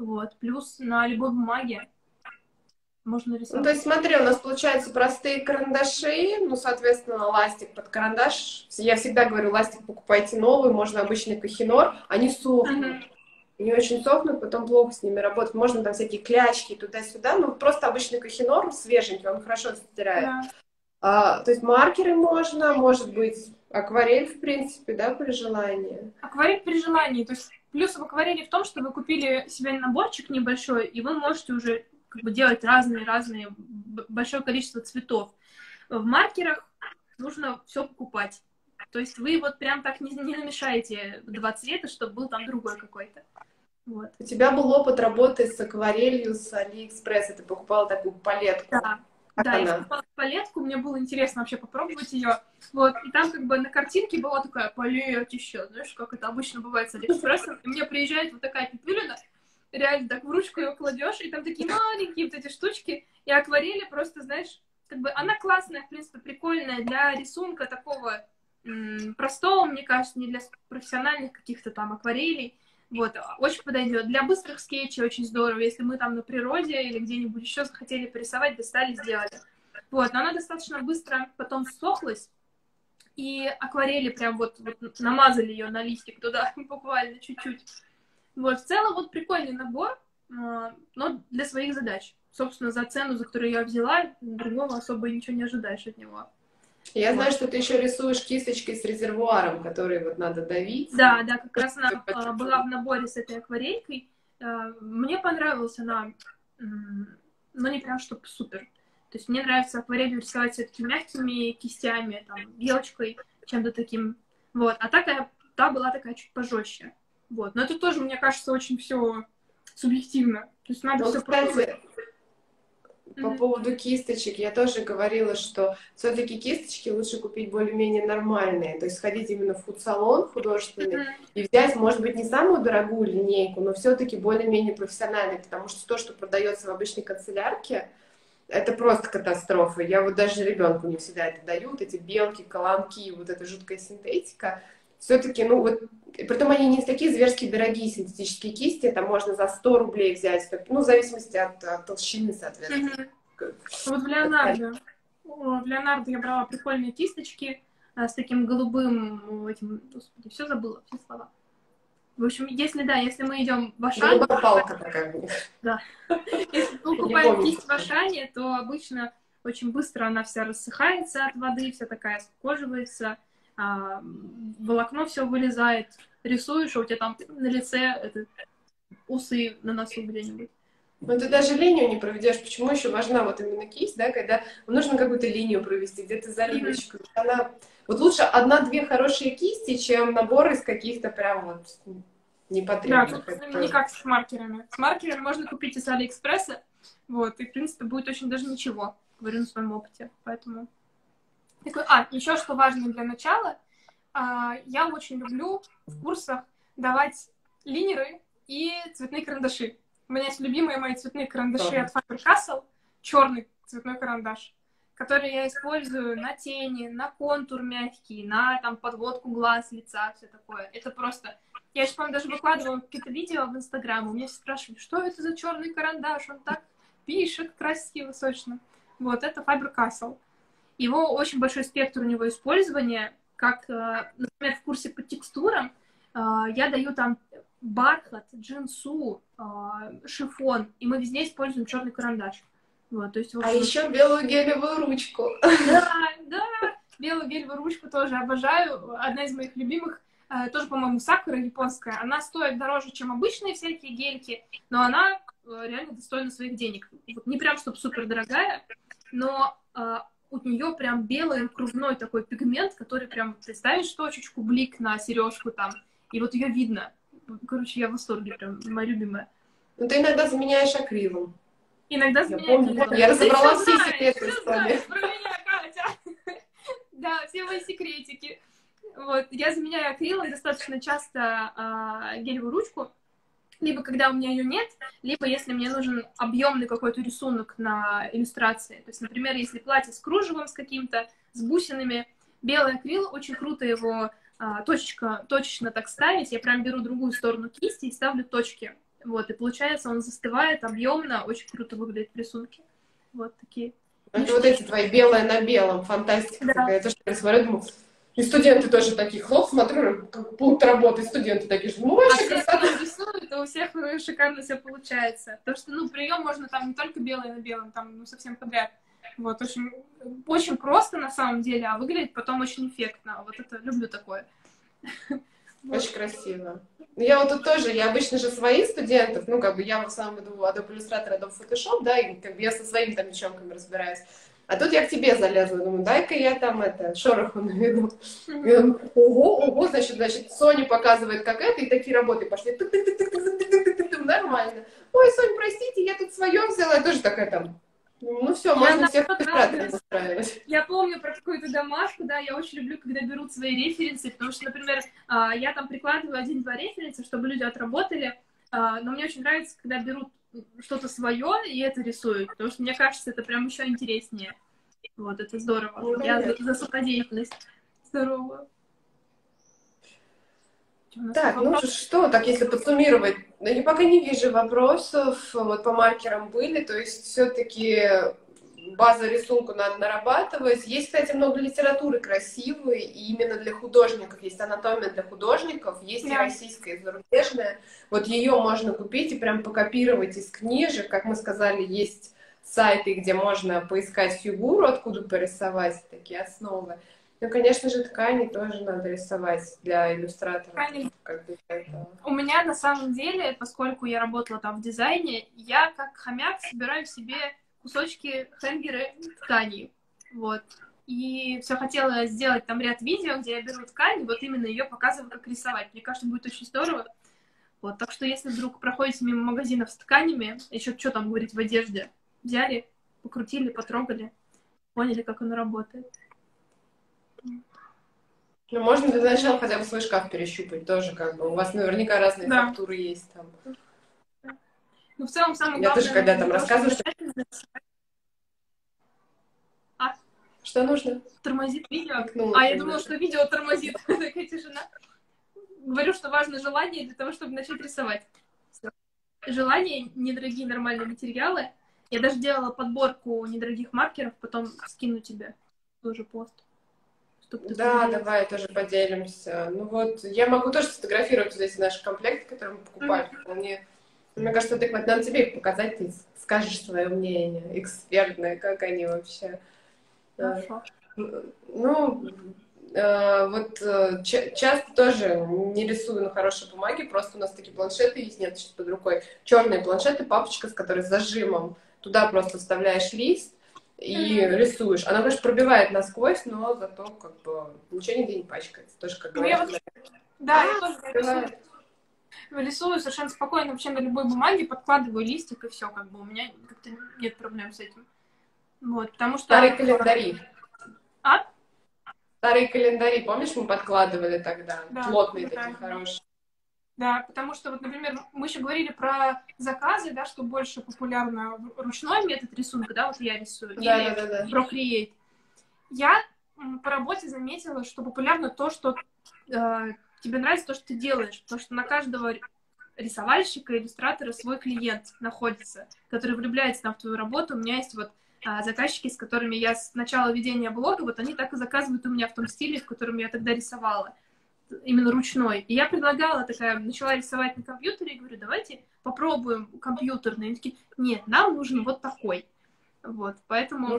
[SPEAKER 2] Вот. Плюс на любой бумаге можно
[SPEAKER 1] Ну,
[SPEAKER 2] рисовать.
[SPEAKER 1] то есть смотри, у нас получаются простые карандаши, ну, соответственно, ластик под карандаш. Я всегда говорю, ластик покупайте новый, можно обычный Кохинор, они сохнут. Они очень сохнут, потом плохо с ними работать. Можно там всякие клячки туда-сюда, ну, просто обычный Кохинор свеженький, он хорошо стирает.
[SPEAKER 2] Да.
[SPEAKER 1] То есть маркеры можно, может быть, акварель, в принципе, да, при желании.
[SPEAKER 2] Акварель при желании. То есть плюс в акварели в том, что вы купили себе наборчик небольшой, и вы можете уже как бы делать разные большое количество цветов. В маркерах нужно все покупать. То есть вы вот прям так не намешаете два цвета, чтобы был там другой какой-то. Вот.
[SPEAKER 1] У тебя был опыт работы с акварелью с Алиэкспресса, ты покупала такую палетку.
[SPEAKER 2] Да.
[SPEAKER 1] Как
[SPEAKER 2] Да,
[SPEAKER 1] она?
[SPEAKER 2] я покупала палетку, мне было интересно вообще попробовать ее. Вот, и там как бы на картинке была такая палетища, знаешь, как это обычно бывает с Алиэкспрессом. И мне приезжает вот такая пипюлина, реально так в ручку ее кладешь, и там такие маленькие вот эти штучки, и акварели просто, знаешь, как бы она классная, в принципе, прикольная для рисунка такого простого, мне кажется, не для профессиональных каких-то там акварелей. Вот, очень подойдет. Для быстрых скетчей очень здорово, если мы там на природе или где-нибудь еще захотели порисовать, достали, сделали. Вот, но она достаточно быстро потом сохлась, и акварели прям вот намазали ее на листик туда, буквально чуть-чуть. Вот, в целом вот прикольный набор, но для своих задач. Собственно, за цену, за которую я взяла, другого особо ничего не ожидаешь от него.
[SPEAKER 1] Я знаю, что ты еще рисуешь кисточкой с резервуаром, который вот надо давить.
[SPEAKER 2] Да, как раз она была в наборе с этой акварелькой. Мне понравилась она, но не прям чтобы супер. То есть мне нравится акварелью рисовать все-таки мягкими кистями, там, белочкой, чем-то таким. Вот. А та была такая чуть пожестче. Вот. Но это тоже, мне кажется, очень все субъективно. То есть надо все пробовать.
[SPEAKER 1] По поводу кисточек, я тоже говорила, что все-таки кисточки лучше купить более-менее нормальные, то есть сходить именно в фуд-салон художественный и взять, может быть, не самую дорогую линейку, но все-таки более-менее профессиональный, потому что то, что продается в обычной канцелярке, это просто катастрофа. Я вот даже ребенку не всегда это даю, вот эти белки, колонки, вот эта жуткая синтетика. Все-таки, ну вот, притом они не такие зверски дорогие синтетические кисти, там можно за 100 рублей взять, ну, в зависимости от толщины, соответственно.
[SPEAKER 2] Вот в Леонардо я брала прикольные кисточки с таким голубым этим, господи, все забыла, все слова. В общем, если мы идем в Ашане...
[SPEAKER 1] Голубая палка такая.
[SPEAKER 2] Да. Если мы покупаем кисть в Ашане, то обычно очень быстро она вся рассыхается от воды, вся такая скукоживается, волокно все вылезает, рисуешь, а у тебя там на лице усы на носу где-нибудь.
[SPEAKER 1] Но ты даже линию не проведешь. Почему еще важна вот именно кисть, да, когда нужно какую-то линию провести, где-то заливочку. Вот лучше одна-две хорошие кисти, чем набор из каких-то прям вот непотребных.
[SPEAKER 2] Да, тут не как с маркерами. С маркерами можно купить из Алиэкспресса, вот, и, в принципе, будет очень даже ничего, говорю на своем опыте, поэтому... еще что важно для начала, я очень люблю в курсах давать линеры и цветные карандаши. У меня есть любимые мои цветные карандаши от Faber-Castell, черный цветной карандаш, который я использую на тени, на контур мягкий, на там подводку глаз, лица, все такое. Это просто... Я еще, по-моему, даже выкладывала какие-то видео в Инстаграм, у меня все спрашивали, что это за черный карандаш, он так пишет красиво, сочно. Вот, это Faber-Castell. Его очень большой спектр у него использования, как, например, в курсе по текстурам я даю там бархат, джинсу, шифон, и мы везде используем черный карандаш. Вот, то есть,
[SPEAKER 1] а еще белую гелевую ручку.
[SPEAKER 2] Да, белую гелевую ручку тоже обожаю. Одна из моих любимых, тоже, по-моему, Сакура японская. Она стоит дороже, чем обычные всякие гельки, но она реально достойна своих денег. Вот, не прям, чтобы супер дорогая, но у нее прям белый кружной такой пигмент, который прям, ты ставишь точечку, блик на сережку там, и вот ее видно. Короче, я в восторге, прям моя любимая.
[SPEAKER 1] Ну, ты иногда заменяешь акрилом.
[SPEAKER 2] Иногда заменяешь.
[SPEAKER 1] Я разобрала все секреты истории.
[SPEAKER 2] Про меня, Катя. Да, все мои секретики. Вот, я заменяю акрилом достаточно часто гелевую ручку, либо когда у меня ее нет, либо если мне нужен объемный какой-то рисунок на иллюстрации. То есть, например, если платье с кружевом с каким-то, с бусинами, белый акрил, очень круто его точечно так ставить. Я прям беру другую сторону кисти и ставлю точки Вот, и получается, он застывает объемно, очень круто выглядит в рисунке. Вот такие.
[SPEAKER 1] Это вот эти твои белое на белом, фантастика
[SPEAKER 2] Да.
[SPEAKER 1] такая. Это что я смотрю, думаю, и студенты тоже такие, хлоп, смотрю, как пункт работы, студенты такие, ну
[SPEAKER 2] А
[SPEAKER 1] вообще
[SPEAKER 2] все
[SPEAKER 1] красота.
[SPEAKER 2] рисуют, то у всех шикарно все получается. Потому что, ну, прием можно там не только белое на белом, там, ну, совсем подряд. Вот, очень, очень просто на самом деле, а выглядит потом очень эффектно. Вот это люблю такое.
[SPEAKER 1] Очень красиво. Я вот тут тоже, я обычно же своих студентов, ну, как бы я в основном веду Adobe Illustrator, Adobe Photoshop, да, и как бы я со своими там девчонками разбираюсь. А тут я к тебе залезла, думаю, дай-ка я там это, шороху наведу. И он, ого, значит, Соня показывает, как это, и такие работы пошли. Нормально. Ой, Соня, простите, я тут свое взяла, я тоже такая там. Ну все, можно всех иллюстраторов устраивать.
[SPEAKER 2] Я помню про какую-то домашку, да, я очень люблю, когда берут свои референсы, потому что, например, я там прикладываю 1-2 референса, чтобы люди отработали, но мне очень нравится, когда берут что-то свое и это рисуют, потому что мне кажется, это прям еще интереснее. Вот, это здорово.
[SPEAKER 1] Ну,
[SPEAKER 2] я за самодеятельность. Здорово.
[SPEAKER 1] Так, ну что, так если подсуммировать, я пока не вижу вопросов, вот по маркерам были, то есть все-таки база рисунку надо нарабатывать. Есть, кстати, много литературы красивой, и именно для художников, есть анатомия для художников, есть и российская, и зарубежная. Вот ее можно купить и прям покопировать из книжек, как мы сказали, есть сайты, где можно поискать фигуру, откуда порисовать такие основы. Ну, конечно же, ткани тоже надо рисовать для иллюстратора. Как бы это...
[SPEAKER 2] У меня на самом деле, поскольку я работала там в дизайне, я как хомяк собираю себе кусочки хэнгеры ткани. Вот. И все хотела сделать там ряд видео, где я беру ткань, вот именно ее показываю, как рисовать. Мне кажется, будет очень здорово. Вот. Так что если вдруг проходите мимо магазинов с тканями, еще что там говорить в одежде, взяли, покрутили, потрогали, поняли, как оно работает.
[SPEAKER 1] Ну, можно для начала хотя бы свой шкаф перещупать тоже, как бы. У вас наверняка разные фактуры есть там.
[SPEAKER 2] Ну, в целом, самое главное...
[SPEAKER 1] Я тоже, когда там рассказываю, что... Что нужно?
[SPEAKER 2] Тормозит видео. Я думала, что видео тормозит. Такая тишина. Говорю, что важно желание для того, чтобы начать рисовать. Желание, недорогие нормальные материалы. Я даже делала подборку недорогих маркеров, потом скину тебе тоже пост.
[SPEAKER 1] Да, давай тоже поделимся. Ну вот, я могу тоже сфотографировать вот эти наши комплекты, которые мы покупаем. Вполне, мне кажется, адекватно. Надо тебе их показать, ты скажешь свое мнение, экспертное, как они вообще.
[SPEAKER 2] Хорошо.
[SPEAKER 1] Ну, вот часто тоже не рисую на хорошей бумаге, просто у нас такие планшеты есть, нет сейчас под рукой. Черные планшеты, папочка, с которой с зажимом. Туда просто вставляешь лист и рисуешь. Она, конечно, пробивает насквозь, но зато как бы ничего нигде не пачкается. Тоже как говорят.
[SPEAKER 2] Да, я тоже рисую совершенно спокойно вообще на любой бумаге, подкладываю листик и все, как бы у меня как-то нет проблем с этим. Вот, потому что...
[SPEAKER 1] Старые календари.
[SPEAKER 2] А?
[SPEAKER 1] Старые календари, помнишь, мы подкладывали тогда?
[SPEAKER 2] Да,
[SPEAKER 1] плотные такие, хорошие.
[SPEAKER 2] Да, потому что, вот, например, мы еще говорили про заказы, да, что больше популярно ручной метод рисунка, да, вот я рисую, или Procreate. Я по работе заметила, что популярно то, что тебе нравится, то, что ты делаешь, потому что на каждого рисовальщика, иллюстратора свой клиент находится, который влюбляется там в твою работу. У меня есть вот заказчики, с которыми я с начала ведения блога, вот они так и заказывают у меня в том стиле, в котором я тогда рисовала, именно ручной. И я предлагала такая, начала рисовать на компьютере и говорю, давайте попробуем компьютерный. Они такие, нет, нам нужен вот такой. Вот, поэтому...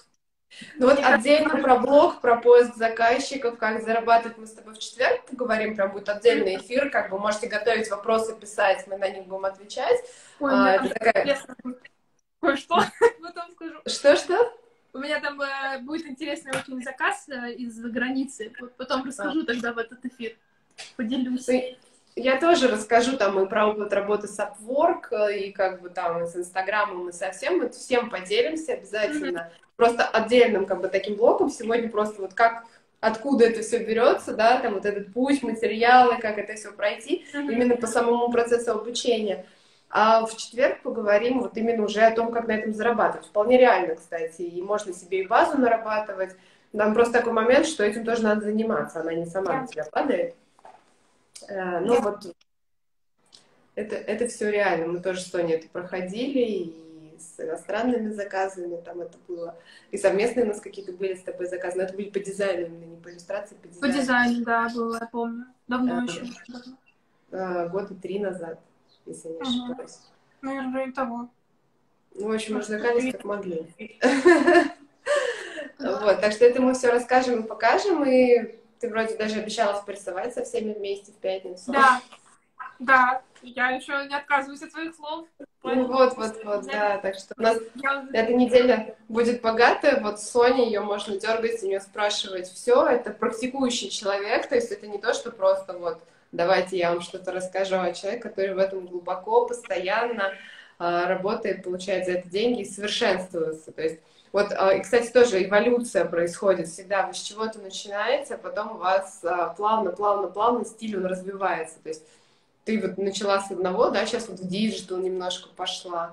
[SPEAKER 1] Ну вот отдельно про блог, про поиск заказчиков, как зарабатывать, мы с тобой в четверг поговорим, прям будет отдельный эфир, как бы можете готовить вопросы, писать, мы на них будем отвечать.
[SPEAKER 2] Ой,
[SPEAKER 1] это такая...
[SPEAKER 2] Кое-что потом скажу.
[SPEAKER 1] Что-что?
[SPEAKER 2] У меня там будет интересный очень заказ из-за границы. Потом расскажу тогда в этот эфир. Поделюсь.
[SPEAKER 1] Я тоже расскажу там и про опыт работы с Upwork, и как бы там и с Инстаграмом, и со всем. Мы всем поделимся обязательно. Просто отдельным как бы таким блоком сегодня просто вот как, откуда это все берется, да, там вот этот путь, материалы, как это все пройти, именно по самому процессу обучения. А в четверг поговорим вот именно уже о том, как на этом зарабатывать. Вполне реально, кстати, и можно себе и базу нарабатывать. Там просто такой момент, что этим тоже надо заниматься, она не сама на тебя падает. Ну вот, Это все реально. Мы тоже с Соней это проходили, и с иностранными заказами там это было. И совместные у нас какие-то были с тобой заказы, но это были по дизайну, именно не по иллюстрации, по
[SPEAKER 2] По
[SPEAKER 1] дизайну.
[SPEAKER 2] дизайну, да, было, я помню. Давно еще.
[SPEAKER 1] Года 3 назад, если не
[SPEAKER 2] Ага.
[SPEAKER 1] ошибаюсь.
[SPEAKER 2] Наверное, в районе того.
[SPEAKER 1] Ну, в общем, развлекались как могли. Вот, так что это мы все расскажем и покажем, и ты вроде даже обещалась порисовать со всеми вместе в пятницу.
[SPEAKER 2] Да, да, я еще не отказываюсь от своих слов.
[SPEAKER 1] Ну вот, да, так что у нас эта неделя будет богатая, вот с Соней ее можно дергать, у нее спрашивать все, это практикующий человек, то есть это не то, что просто вот давайте я вам что-то расскажу, а человек, который в этом глубоко, постоянно работает, получает за это деньги и совершенствуется, то есть вот, и, кстати, тоже эволюция происходит всегда, вы с чего-то начинаете, а потом у вас плавно стиль, он развивается, то есть ты вот начала с одного, да, сейчас вот в диджитал немножко пошла.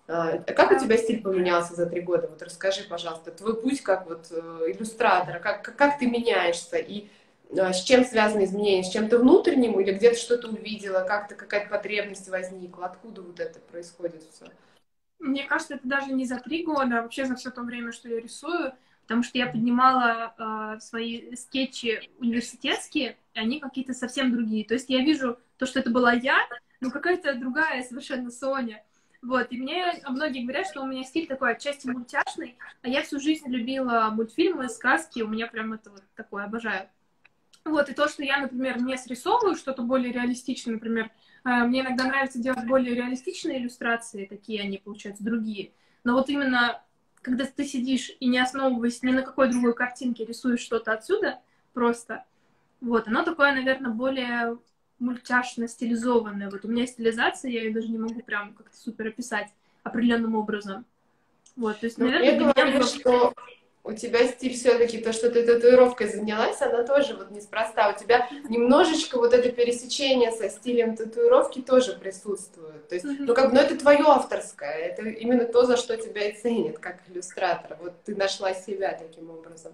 [SPEAKER 1] Как у тебя стиль поменялся за 3 года? Вот расскажи, пожалуйста, твой путь как вот иллюстратора, как ты меняешься и с чем связаны изменения? С чем-то внутренним или где-то что-то увидела, как-то какая-то потребность возникла? Откуда вот это происходит все?
[SPEAKER 2] Мне кажется, это даже не за 3 года, а вообще за все то время, что я рисую, потому что я поднимала свои скетчи университетские, и они какие-то совсем другие. То есть я вижу то, что это была я, но какая-то другая совершенно Соня. Вот, и мне многие говорят, что у меня стиль такой отчасти мультяшный, а я всю жизнь любила мультфильмы, сказки, у меня прям это вот такое обожаю. Вот, и то, что я, например, не срисовываю что-то более реалистичное, например, мне иногда нравится делать более реалистичные иллюстрации, такие они, получаются, другие. Но вот именно, когда ты сидишь и не основываясь ни на какой другой картинке, рисуешь что-то отсюда просто, вот, оно такое, наверное, более мультяшно стилизованное. Вот у меня стилизация, я ее даже не могу прям как-то супер описать определенным образом. Вот, то есть,
[SPEAKER 1] Ну,
[SPEAKER 2] наверное,
[SPEAKER 1] мне
[SPEAKER 2] для меня
[SPEAKER 1] говорили,
[SPEAKER 2] было...
[SPEAKER 1] что у тебя стиль все-таки, то, что ты татуировкой занялась, она тоже вот неспроста. У тебя немножечко вот это пересечение со стилем татуировки тоже присутствует. То есть, ну, как бы, ну, это твое авторское, это именно то, за что тебя и ценят, как иллюстратора. Вот ты нашла себя таким образом.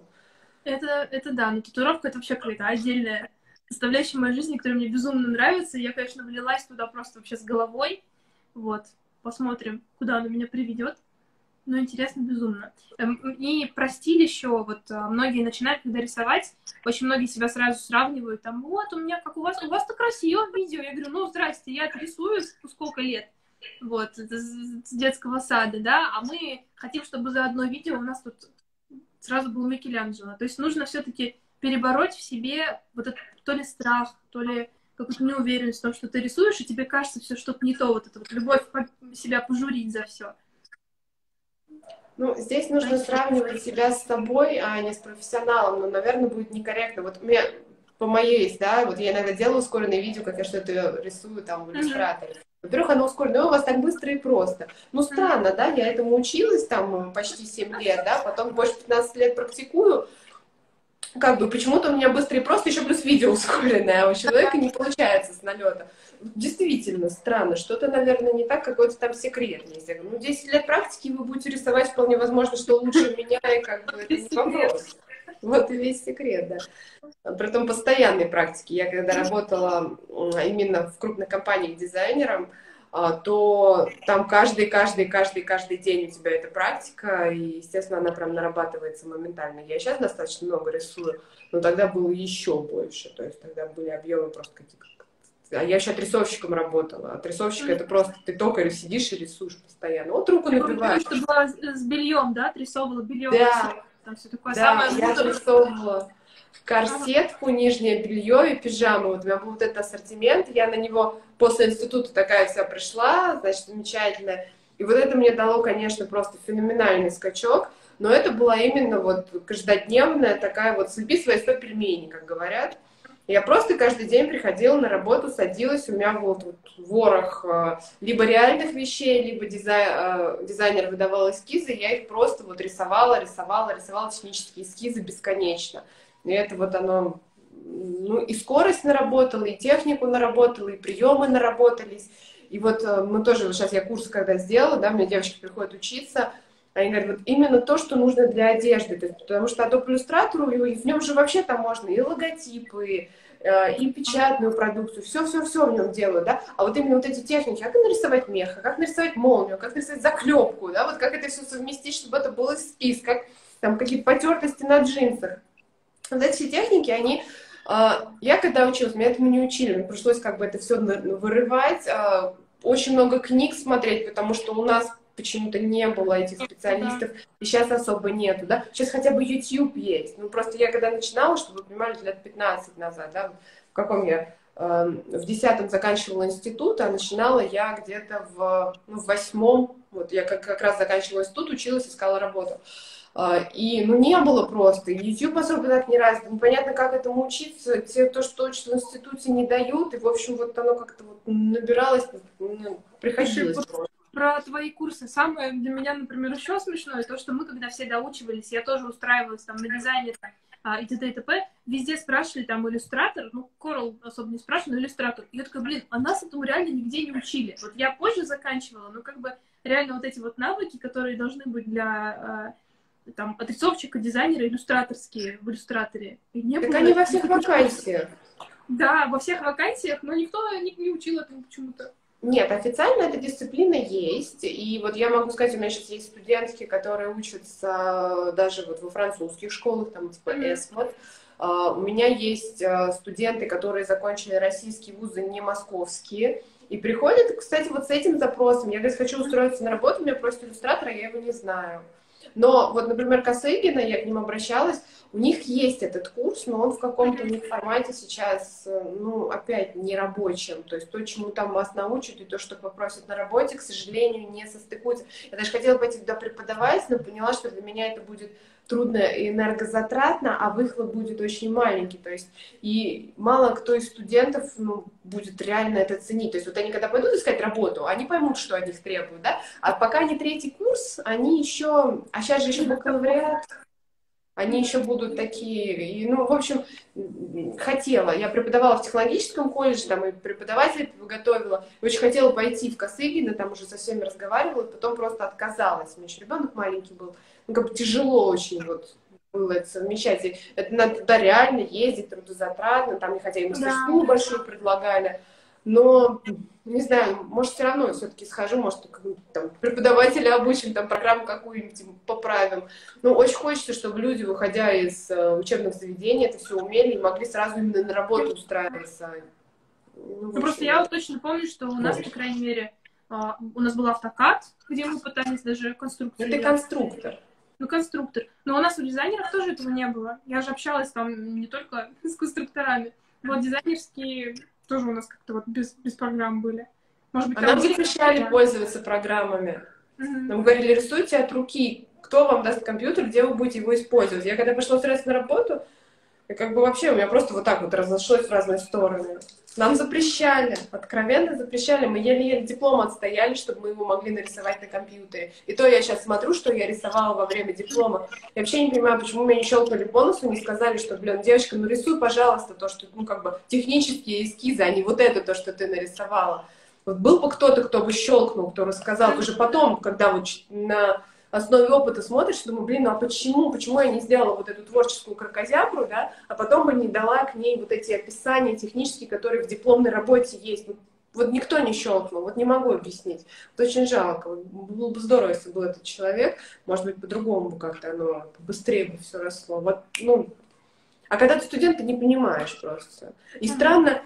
[SPEAKER 2] Это да, но татуировка — это вообще какая-то отдельная составляющая моей жизни, которая мне безумно нравится. Я, конечно, влилась туда просто вообще с головой. Вот, посмотрим, куда она меня приведет. Но интересно безумно. И про стиль еще, вот многие начинают, когда рисовать, очень многие себя сразу сравнивают, там, вот, у меня, как у вас-то красиво видео. Я говорю, ну, здрасте, я рисую сколько лет, вот, это с детского сада, да, а мы хотим, чтобы за одно видео у нас тут сразу был Микеланджело. То есть нужно все-таки перебороть в себе вот этот то ли страх, то ли какую-то неуверенность в том, что ты рисуешь, и тебе кажется все что-то не то, вот это вот любовь себя пожурить за все.
[SPEAKER 1] Ну, здесь нужно сравнивать себя с собой, а не с профессионалом. Но, наверное, будет некорректно. Вот у меня по моей, да, вот я иногда делаю ускоренные видео, как я что-то рисую там в иллюстраторе. Во-первых, оно ускоренное, у вас так быстро и просто. Ну, странно, да, я этому училась там почти 7 лет, да, потом больше 15 лет практикую, как бы почему-то у меня быстро и просто, еще плюс видео ускоренное, а у человека не получается с налета. Действительно странно, что-то, наверное, не так, какой-то там секрет есть. Я говорю, ну, 10 лет практики, вы будете рисовать вполне возможно, что лучше меня, и как бы это не вопрос. Вот и весь секрет, да. Притом постоянной практики. Я когда работала именно в крупных компаниях дизайнером, то там каждый день у тебя эта практика, и, естественно, она прям нарабатывается моментально. Я сейчас достаточно много рисую, но тогда было еще больше, то есть тогда были объемы просто какие-то. А я еще отрисовщиком работала. Отрисовщик это просто ты токарь сидишь и рисуешь постоянно. Вот руку набиваешь.
[SPEAKER 2] Что была с бельем, да? Отрисовывала белье.
[SPEAKER 1] Да,
[SPEAKER 2] там все такое
[SPEAKER 1] да,
[SPEAKER 2] самое
[SPEAKER 1] я отрисовывала корсетку, нижнее белье и пижаму. Вот у меня был вот этот ассортимент, я на него после института такая вся пришла, значит, замечательная. И вот это мне дало, конечно, просто феноменальный скачок, но это была именно вот каждодневная такая вот слепи свои 100 пельменей, как говорят. Я просто каждый день приходила на работу, садилась, у меня был вот ворох либо реальных вещей, либо дизайнер выдавал эскизы, я их просто вот рисовала технические эскизы бесконечно. И это вот оно, ну, и скорость наработала, и технику наработала, и приемы наработались. И вот мы тоже, вот сейчас я курс когда сделала, да, мне девочки приходят учиться, они говорят, вот именно то, что нужно для одежды, то есть, потому что Adobe Illustrator, в нем же вообще там можно и логотипы, и печатную продукцию, все-все-все в нем делают, да, а вот именно вот эти техники, как нарисовать меха, как нарисовать молнию, как нарисовать заклепку, да, вот как это все совместить, чтобы это был эскиз, как там какие-то потертости на джинсах. Вот эти все техники, они... Я когда училась, меня этому не учили, мне пришлось как бы это все вырывать, очень много книг смотреть, потому что у нас почему-то не было этих специалистов, и сейчас особо нету, да. Сейчас хотя бы YouTube есть. Ну, просто я когда начинала, чтобы вы понимали, лет 15 назад, да, в каком я, в 10-м заканчивала институт, а начинала я где-то в 8-м, вот я как раз заканчивала институт, училась, искала работу. И, ну, не было просто. YouTube особо так не развит. Непонятно, как этому учиться. Те, то, что учат в институте, не дают. И, в общем, вот оно как-то вот набиралось, ну, приходилось.
[SPEAKER 2] Про твои курсы. Самое для меня, например, еще смешное, то, что мы, когда все доучивались, я тоже устраивалась там на дизайне и т.д. и т.п., везде спрашивали там иллюстратор, ну, Corel особо не спрашивали, но иллюстратор. И я такая, блин, а нас этому реально нигде не учили. Вот я позже заканчивала, но как бы реально вот эти вот навыки, которые должны быть для... там, отрисовщика, дизайнера, иллюстраторские в иллюстраторе. И не
[SPEAKER 1] так
[SPEAKER 2] было...
[SPEAKER 1] они во всех вакансиях.
[SPEAKER 2] Да, во всех вакансиях, но никто не учил этому почему-то.
[SPEAKER 1] Нет, официально эта дисциплина есть, и вот я могу сказать, у меня сейчас есть студентки, которые учатся даже вот во французских школах, там типа ЭСМОД. У меня есть студенты, которые закончили российские вузы, не московские, и приходят, кстати, вот с этим запросом. Я, говорю, хочу устроиться на работу, меня просят иллюстратора, я его не знаю. Но вот, например, Косыгина, я к ним обращалась, у них есть этот курс, но он в каком-то у них формате сейчас, ну, опять, не рабочем. То есть то, чему там вас научат, и то, что попросят на работе, к сожалению, не состыкуется. Я даже хотела пойти туда преподавать, но поняла, что для меня это будет трудно и энергозатратно, а выхлоп будет очень маленький. То есть и мало кто из студентов, ну, будет реально это ценить. То есть вот они когда пойдут искать работу, они поймут, что от них требуют, да? А пока не третий курс, они еще... А сейчас же еще бакалавриат. Они еще будут такие, и, ну, в общем, хотела. Я преподавала в технологическом колледже, там и преподавателей готовила. Очень хотела пойти в Косыгино, там уже со всеми разговаривала, потом просто отказалась. У меня еще ребенок маленький был. Ну, как бы тяжело очень вот было это совмещать. И это надо туда реально ездить, трудозатратно, там, хотя и мастерскую большую предлагали. Но, не знаю, может, все равно все-таки схожу, может, там, преподавателя обучим, там, программу какую-нибудь поправим. Но очень хочется, чтобы люди, выходя из учебных заведений, это все умели и могли сразу именно на работу устраиваться.
[SPEAKER 2] Ну, просто я вот точно помню, что у нас, по крайней мере, у нас был автокад, где мы пытались даже конструкцию
[SPEAKER 1] делать. Ты конструктор.
[SPEAKER 2] Ну, конструктор. Но у нас у дизайнеров тоже этого не было. Я же общалась там не только с конструкторами. Вот дизайнерские... тоже у нас как-то вот без программ были. Может быть,
[SPEAKER 1] нам запрещали пользоваться программами. Нам говорили, рисуйте от руки. Кто вам даст компьютер, где вы будете его использовать? Я когда пошла устраиваться на работу, и как бы вообще у меня просто вот так вот разошлось в разные стороны. Нам запрещали, откровенно запрещали. Мы еле-еле диплом отстояли, чтобы мы его могли нарисовать на компьютере. И то я сейчас смотрю, что я рисовала во время диплома. Я вообще не понимаю, почему меня не щелкнули по носу, не сказали, что, блин, девочка, ну рисуй, пожалуйста, то, что, ну, как бы, технические эскизы, а не вот это, то, что ты нарисовала. Вот был бы кто-то, кто бы щелкнул, кто рассказал. Уже потом, когда вот на основе опыта смотришь, думаю, блин, ну а почему я не сделала вот эту творческую кракозябру, да, а потом бы не дала к ней вот эти описания технические, которые в дипломной работе есть. Вот никто не щелкнул, вот не могу объяснить. Вот очень жалко. Было бы здорово, если был этот человек, может быть, по-другому бы как-то оно быстрее бы все росло. Вот, ну, а когда ты студент, ты не понимаешь просто. И странно,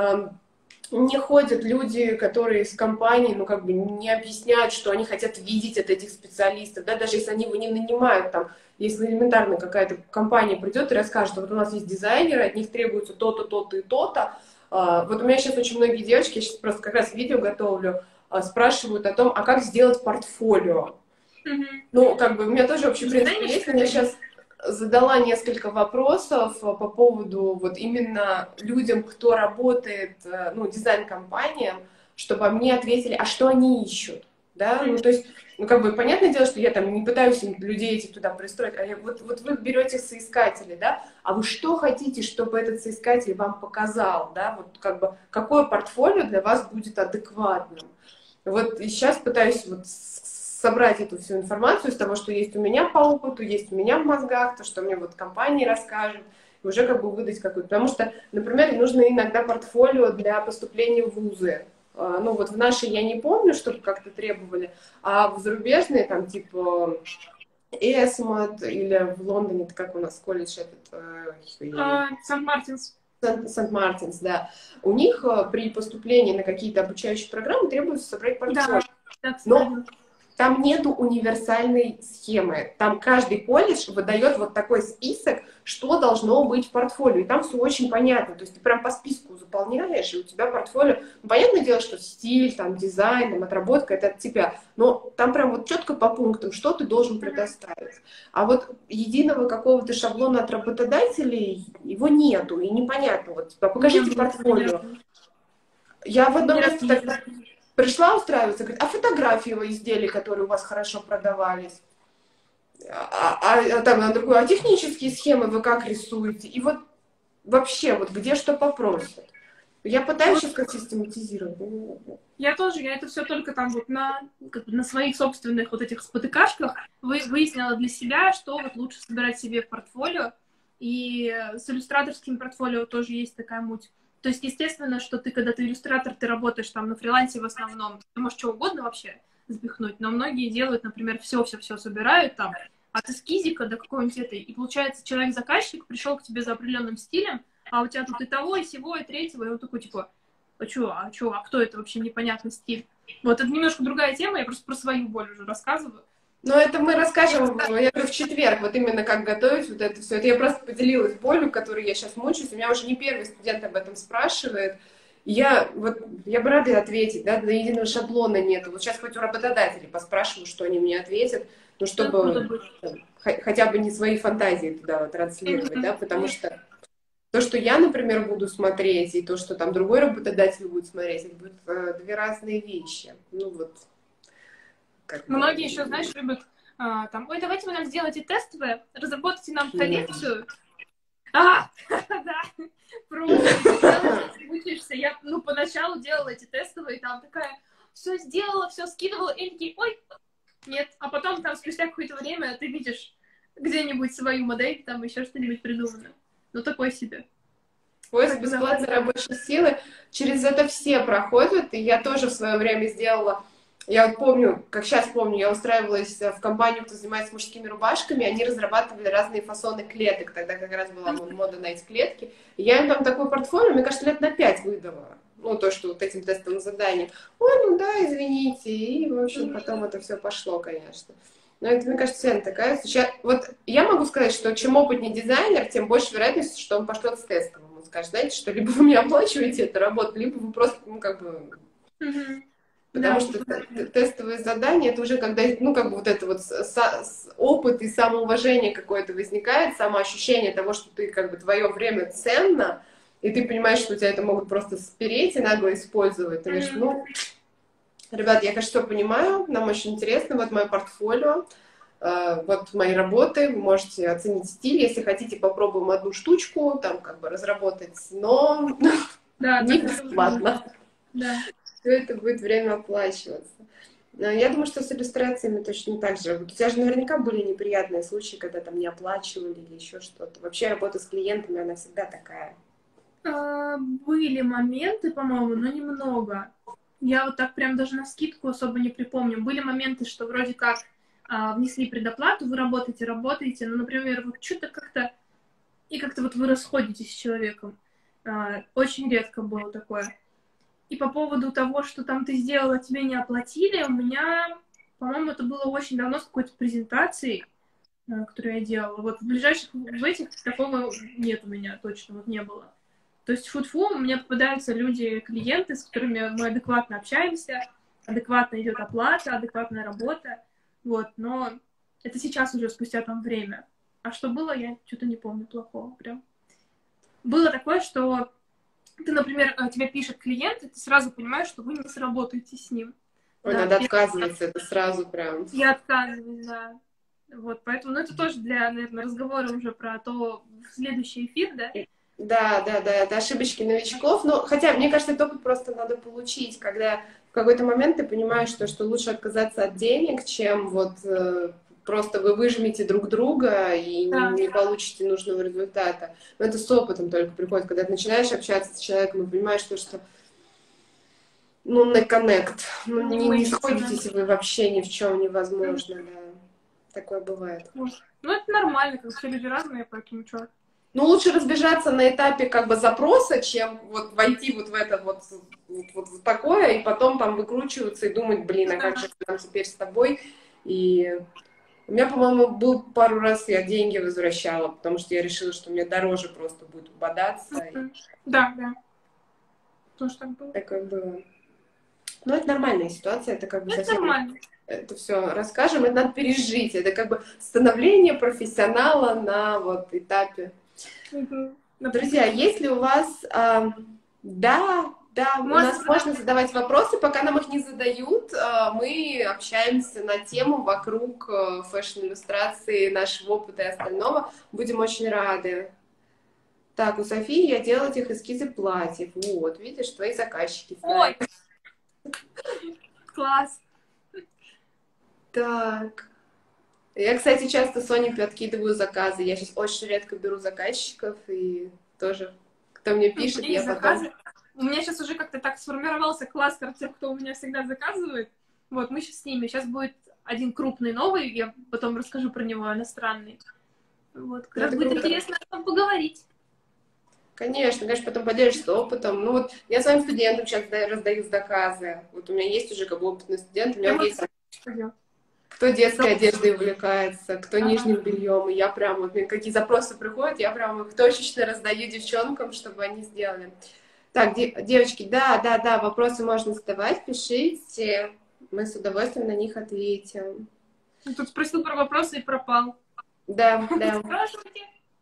[SPEAKER 1] не ходят люди, которые из компании, ну, как бы не объясняют, что они хотят видеть от этих специалистов, да, даже если они его не нанимают, там, если элементарно какая-то компания придет и расскажет, что вот у нас есть дизайнеры, от них требуется то-то, то-то и то-то. Вот у меня сейчас очень многие девочки, я сейчас просто как раз видео готовлю, спрашивают о том, а как сделать портфолио. Ну, как бы, у меня тоже вообще, в принципе, есть, но я сейчас задала несколько вопросов по поводу вот именно людям, кто работает, ну, дизайн-компаниям, чтобы мне ответили, а что они ищут, да, ну, то есть, ну, как бы, понятное дело, что я там не пытаюсь людей этих туда пристроить, вот вы берете соискателей, да, а вы что хотите, чтобы этот соискатель вам показал, да, вот, как бы, какое портфолио для вас будет адекватным. Вот и сейчас пытаюсь вот собрать эту всю информацию из того, что есть у меня по опыту, есть у меня в мозгах, то, что мне вот компании расскажут, уже как бы выдать какую-то. Потому что, например, нужно иногда портфолио для поступления в вузы. Ну вот в нашей я не помню, чтобы как-то требовали, а в зарубежные, там типа Эсмот или в Лондоне, это как у нас колледж этот...
[SPEAKER 2] Сант-Мартинс.
[SPEAKER 1] Сант-Мартинс, да. У них при поступлении на какие-то обучающие программы требуется собрать портфолио.
[SPEAKER 2] Да,
[SPEAKER 1] Но там нету универсальной схемы. Там каждый колледж выдает вот такой список, что должно быть в портфолио. И там все очень понятно. То есть ты прям по списку заполняешь, и у тебя портфолио... Ну, понятное дело, что стиль, там, дизайн, там, отработка — это от тебя. Но там прям вот четко по пунктам, что ты должен предоставить. А вот единого какого-то шаблона от работодателей, его нету. И непонятно. Вот, типа, покажите портфолио. Я в одном месте тогда... Пришла устраиваться, говорит, а фотографии его изделий, которые у вас хорошо продавались? Там на другую, а технические схемы вы как рисуете? И вот вообще, вот где что попросят. Я пытаюсь сейчас как систематизировать.
[SPEAKER 2] Я тоже, я это все только там вот на своих собственных вот этих спотыкашках выяснила для себя, что вот лучше собирать себе в портфолио. И с иллюстраторским портфолио тоже есть такая муть. То есть, естественно, что ты, когда ты иллюстратор, ты работаешь там на фрилансе в основном, ты можешь что угодно вообще запихнуть, но многие делают, например, все-все-все собирают там, от эскизика до какой-нибудь этой, и получается, человек-заказчик пришел к тебе за определенным стилем, а у тебя тут и того, и сего, и третьего, и он такой, типа, а кто это вообще непонятный стиль? Вот, это немножко другая тема, я просто про свою боль уже рассказываю.
[SPEAKER 1] Ну, это мы расскажем, я говорю, в четверг, вот именно как готовить вот это все. Это я просто поделилась болью, которой я сейчас мучаюсь. У меня уже не первый студент об этом спрашивает. Я бы рада ответить, да, до единого шаблона нету. Вот сейчас хоть у работодателей поспрашиваю, что они мне ответят, ну, чтобы хотя бы не свои фантазии туда транслировать, да, потому что то, что я, например, буду смотреть, и то, что там другой работодатель будет смотреть, это будут две разные вещи. Ну, вот.
[SPEAKER 2] Многие еще, знаешь, любят там, ой, давайте вы нам сделайте тестовые, разработайте нам коллекцию. Да, просто учишься. Я, поначалу делала эти тестовые, там такая, все сделала, все скидывала, и такие, ой, нет. А потом там спустя какое-то время ты видишь где-нибудь свою модель, там еще что-нибудь придумано. Ну, такой себе.
[SPEAKER 1] Поиск бесплатной рабочей силы. Через это все проходят, и я тоже в свое время сделала. Я вот помню, как сейчас помню, я устраивалась в компанию, кто занимается мужскими рубашками, они разрабатывали разные фасоны клеток, тогда как раз была мода на эти клетки. И я им там такое портфолио, мне кажется, лет на 5 выдала. Ну, то, что вот этим тестовым заданием. Ой, ну да, извините. И, в общем, потом это все пошло, конечно. Но это, мне кажется, цена такая. Сейчас, вот я могу сказать, что чем опытнее дизайнер, тем больше вероятность, что он пошлет с тестовым. Он скажет, знаете, что либо вы мне оплачиваете эту работу, либо вы просто, Потому что тестовые задания, это уже когда, вот это вот опыт и самоуважение какое-то возникает, самоощущение того, что ты, твое время ценно, и ты понимаешь, что у тебя это могут просто спереть и нагло использовать. Ты говоришь, ребят, я, конечно, все понимаю, нам очень интересно, вот мое портфолио, вот мои работы, вы можете оценить стиль, если хотите, попробуем одну штучку, там, разработать, но не бесплатно.
[SPEAKER 2] Да.
[SPEAKER 1] Все это будет время оплачиваться. Но я думаю, что с иллюстрациями точно так же. У тебя же наверняка были неприятные случаи, когда там не оплачивали или еще что-то. Вообще работа с клиентами, она всегда такая.
[SPEAKER 2] Были моменты, по-моему, но немного. Я вот так прям даже навскидку особо не припомню. Были моменты, что вроде как внесли предоплату, вы работаете, но, например, вот что-то как-то вот вы расходитесь с человеком. Очень редко было такое. И по поводу того, что там ты сделала, тебе не оплатили, у меня, по-моему, это было очень давно с какой-то презентацией, которую я делала. Вот в ближайших в этих такого нет у меня точно, вот не было. То есть фу-фу, мне попадаются люди, клиенты, с которыми мы адекватно общаемся, адекватно идет оплата, адекватная работа, вот, но это сейчас уже спустя там время. А что было, я что-то не помню плохого прям. Было такое, что ты, например, тебе пишет клиент, и ты сразу понимаешь, что вы не сработаете с ним.
[SPEAKER 1] Ой, да, надо отказываться, это сразу прям.
[SPEAKER 2] Я отказываюсь, да. Вот, поэтому, это тоже для, наверное, разговора уже про то в следующий эфир, да?
[SPEAKER 1] Да, это ошибочки новичков, но хотя, мне кажется, этот опыт просто надо получить, когда в какой-то момент ты понимаешь, что лучше отказаться от денег, чем просто вы выжмете друг друга и
[SPEAKER 2] Да.
[SPEAKER 1] не получите нужного результата. Но это с опытом только приходит, когда ты начинаешь общаться с человеком и понимаешь, что ну, на коннект, ну,
[SPEAKER 2] Не
[SPEAKER 1] не
[SPEAKER 2] мычится, да.
[SPEAKER 1] сходитесь вы вообще ни в чем невозможно, да. Такое бывает.
[SPEAKER 2] Вот. Ну, это нормально, как все люди разные, поэтому что.
[SPEAKER 1] Ну, лучше разбежаться на этапе как бы запроса, чем вот войти вот в это вот такое, и потом там выкручиваться и думать, блин, а как же нам теперь с тобой? И у меня, по-моему, был пару раз, я деньги возвращала, потому что я решила, что мне дороже просто будет бодаться. И
[SPEAKER 2] Да, да. Тоже так было.
[SPEAKER 1] такое было. Но это нормальная ситуация, это как бы
[SPEAKER 2] Это
[SPEAKER 1] совсем...
[SPEAKER 2] нормально.
[SPEAKER 1] Это все расскажем, это надо пережить. Это как бы становление профессионала на вот этапе. Друзья, есть ли у вас... да, у нас можно задавать вопросы, пока нам их не задают. Мы общаемся на тему вокруг фэшн-иллюстрации, нашего опыта и остального. Будем очень рады. Так, у Софии я делала этих эскизы платьев. Вот, видишь, твои заказчики.
[SPEAKER 2] Ой! Класс!
[SPEAKER 1] Так. Я, кстати, часто Соне подкидываю заказы. Я сейчас очень редко беру заказчиков, и тоже, кто мне пишет, я потом...
[SPEAKER 2] У меня сейчас уже как-то так сформировался кластер тех, кто у меня всегда заказывает. Вот, мы сейчас с ними. Сейчас будет один крупный новый, я потом расскажу про него, иностранный. Вот, как раз будет интересно о том поговорить.
[SPEAKER 1] Конечно, потом поделишься опытом. Ну вот я своим студентам сейчас раздаю заказы. Вот у меня есть уже как бы опытный студент, у меня есть... Кто детской одеждой увлекается, кто нижним бельем. И я прям, вот мне какие запросы приходят, я прям их точечно раздаю девчонкам, чтобы они сделали. Так, девочки, да, вопросы можно задавать, пишите. Мы с удовольствием на них ответим.
[SPEAKER 2] Тут спросил про вопросы и пропал.
[SPEAKER 1] Да.
[SPEAKER 2] Спрашивайте.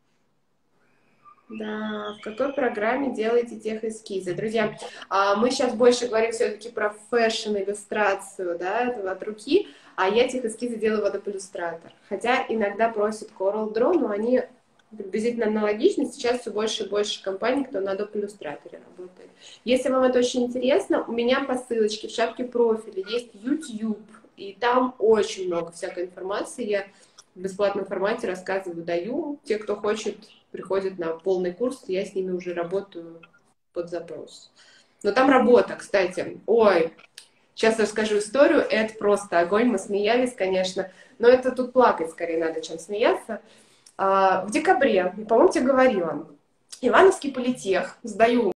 [SPEAKER 1] Да, в какой программе делаете тех эскизы? Друзья, мы сейчас больше говорим все-таки про фэшн-иллюстрацию, да, от руки, а я тех эскизы делаю в Adobe Illustrator. Хотя иногда просят Coral Draw, но они приблизительно аналогичны. Сейчас все больше и больше компаний, кто на Adobe Illustrator работает. Если вам это очень интересно, у меня по ссылочке в шапке профиля есть YouTube, и там очень много всякой информации. Я в бесплатном формате рассказываю, даю. Те, кто хочет, приходят на полный курс, я с ними уже работаю под запрос. Но там работа, кстати. Ой, сейчас расскажу историю. Это просто огонь. Мы смеялись, конечно. Но это тут плакать скорее надо, чем смеяться. В декабре, по-моему, тебе говорила, Ивановский политех, сдаю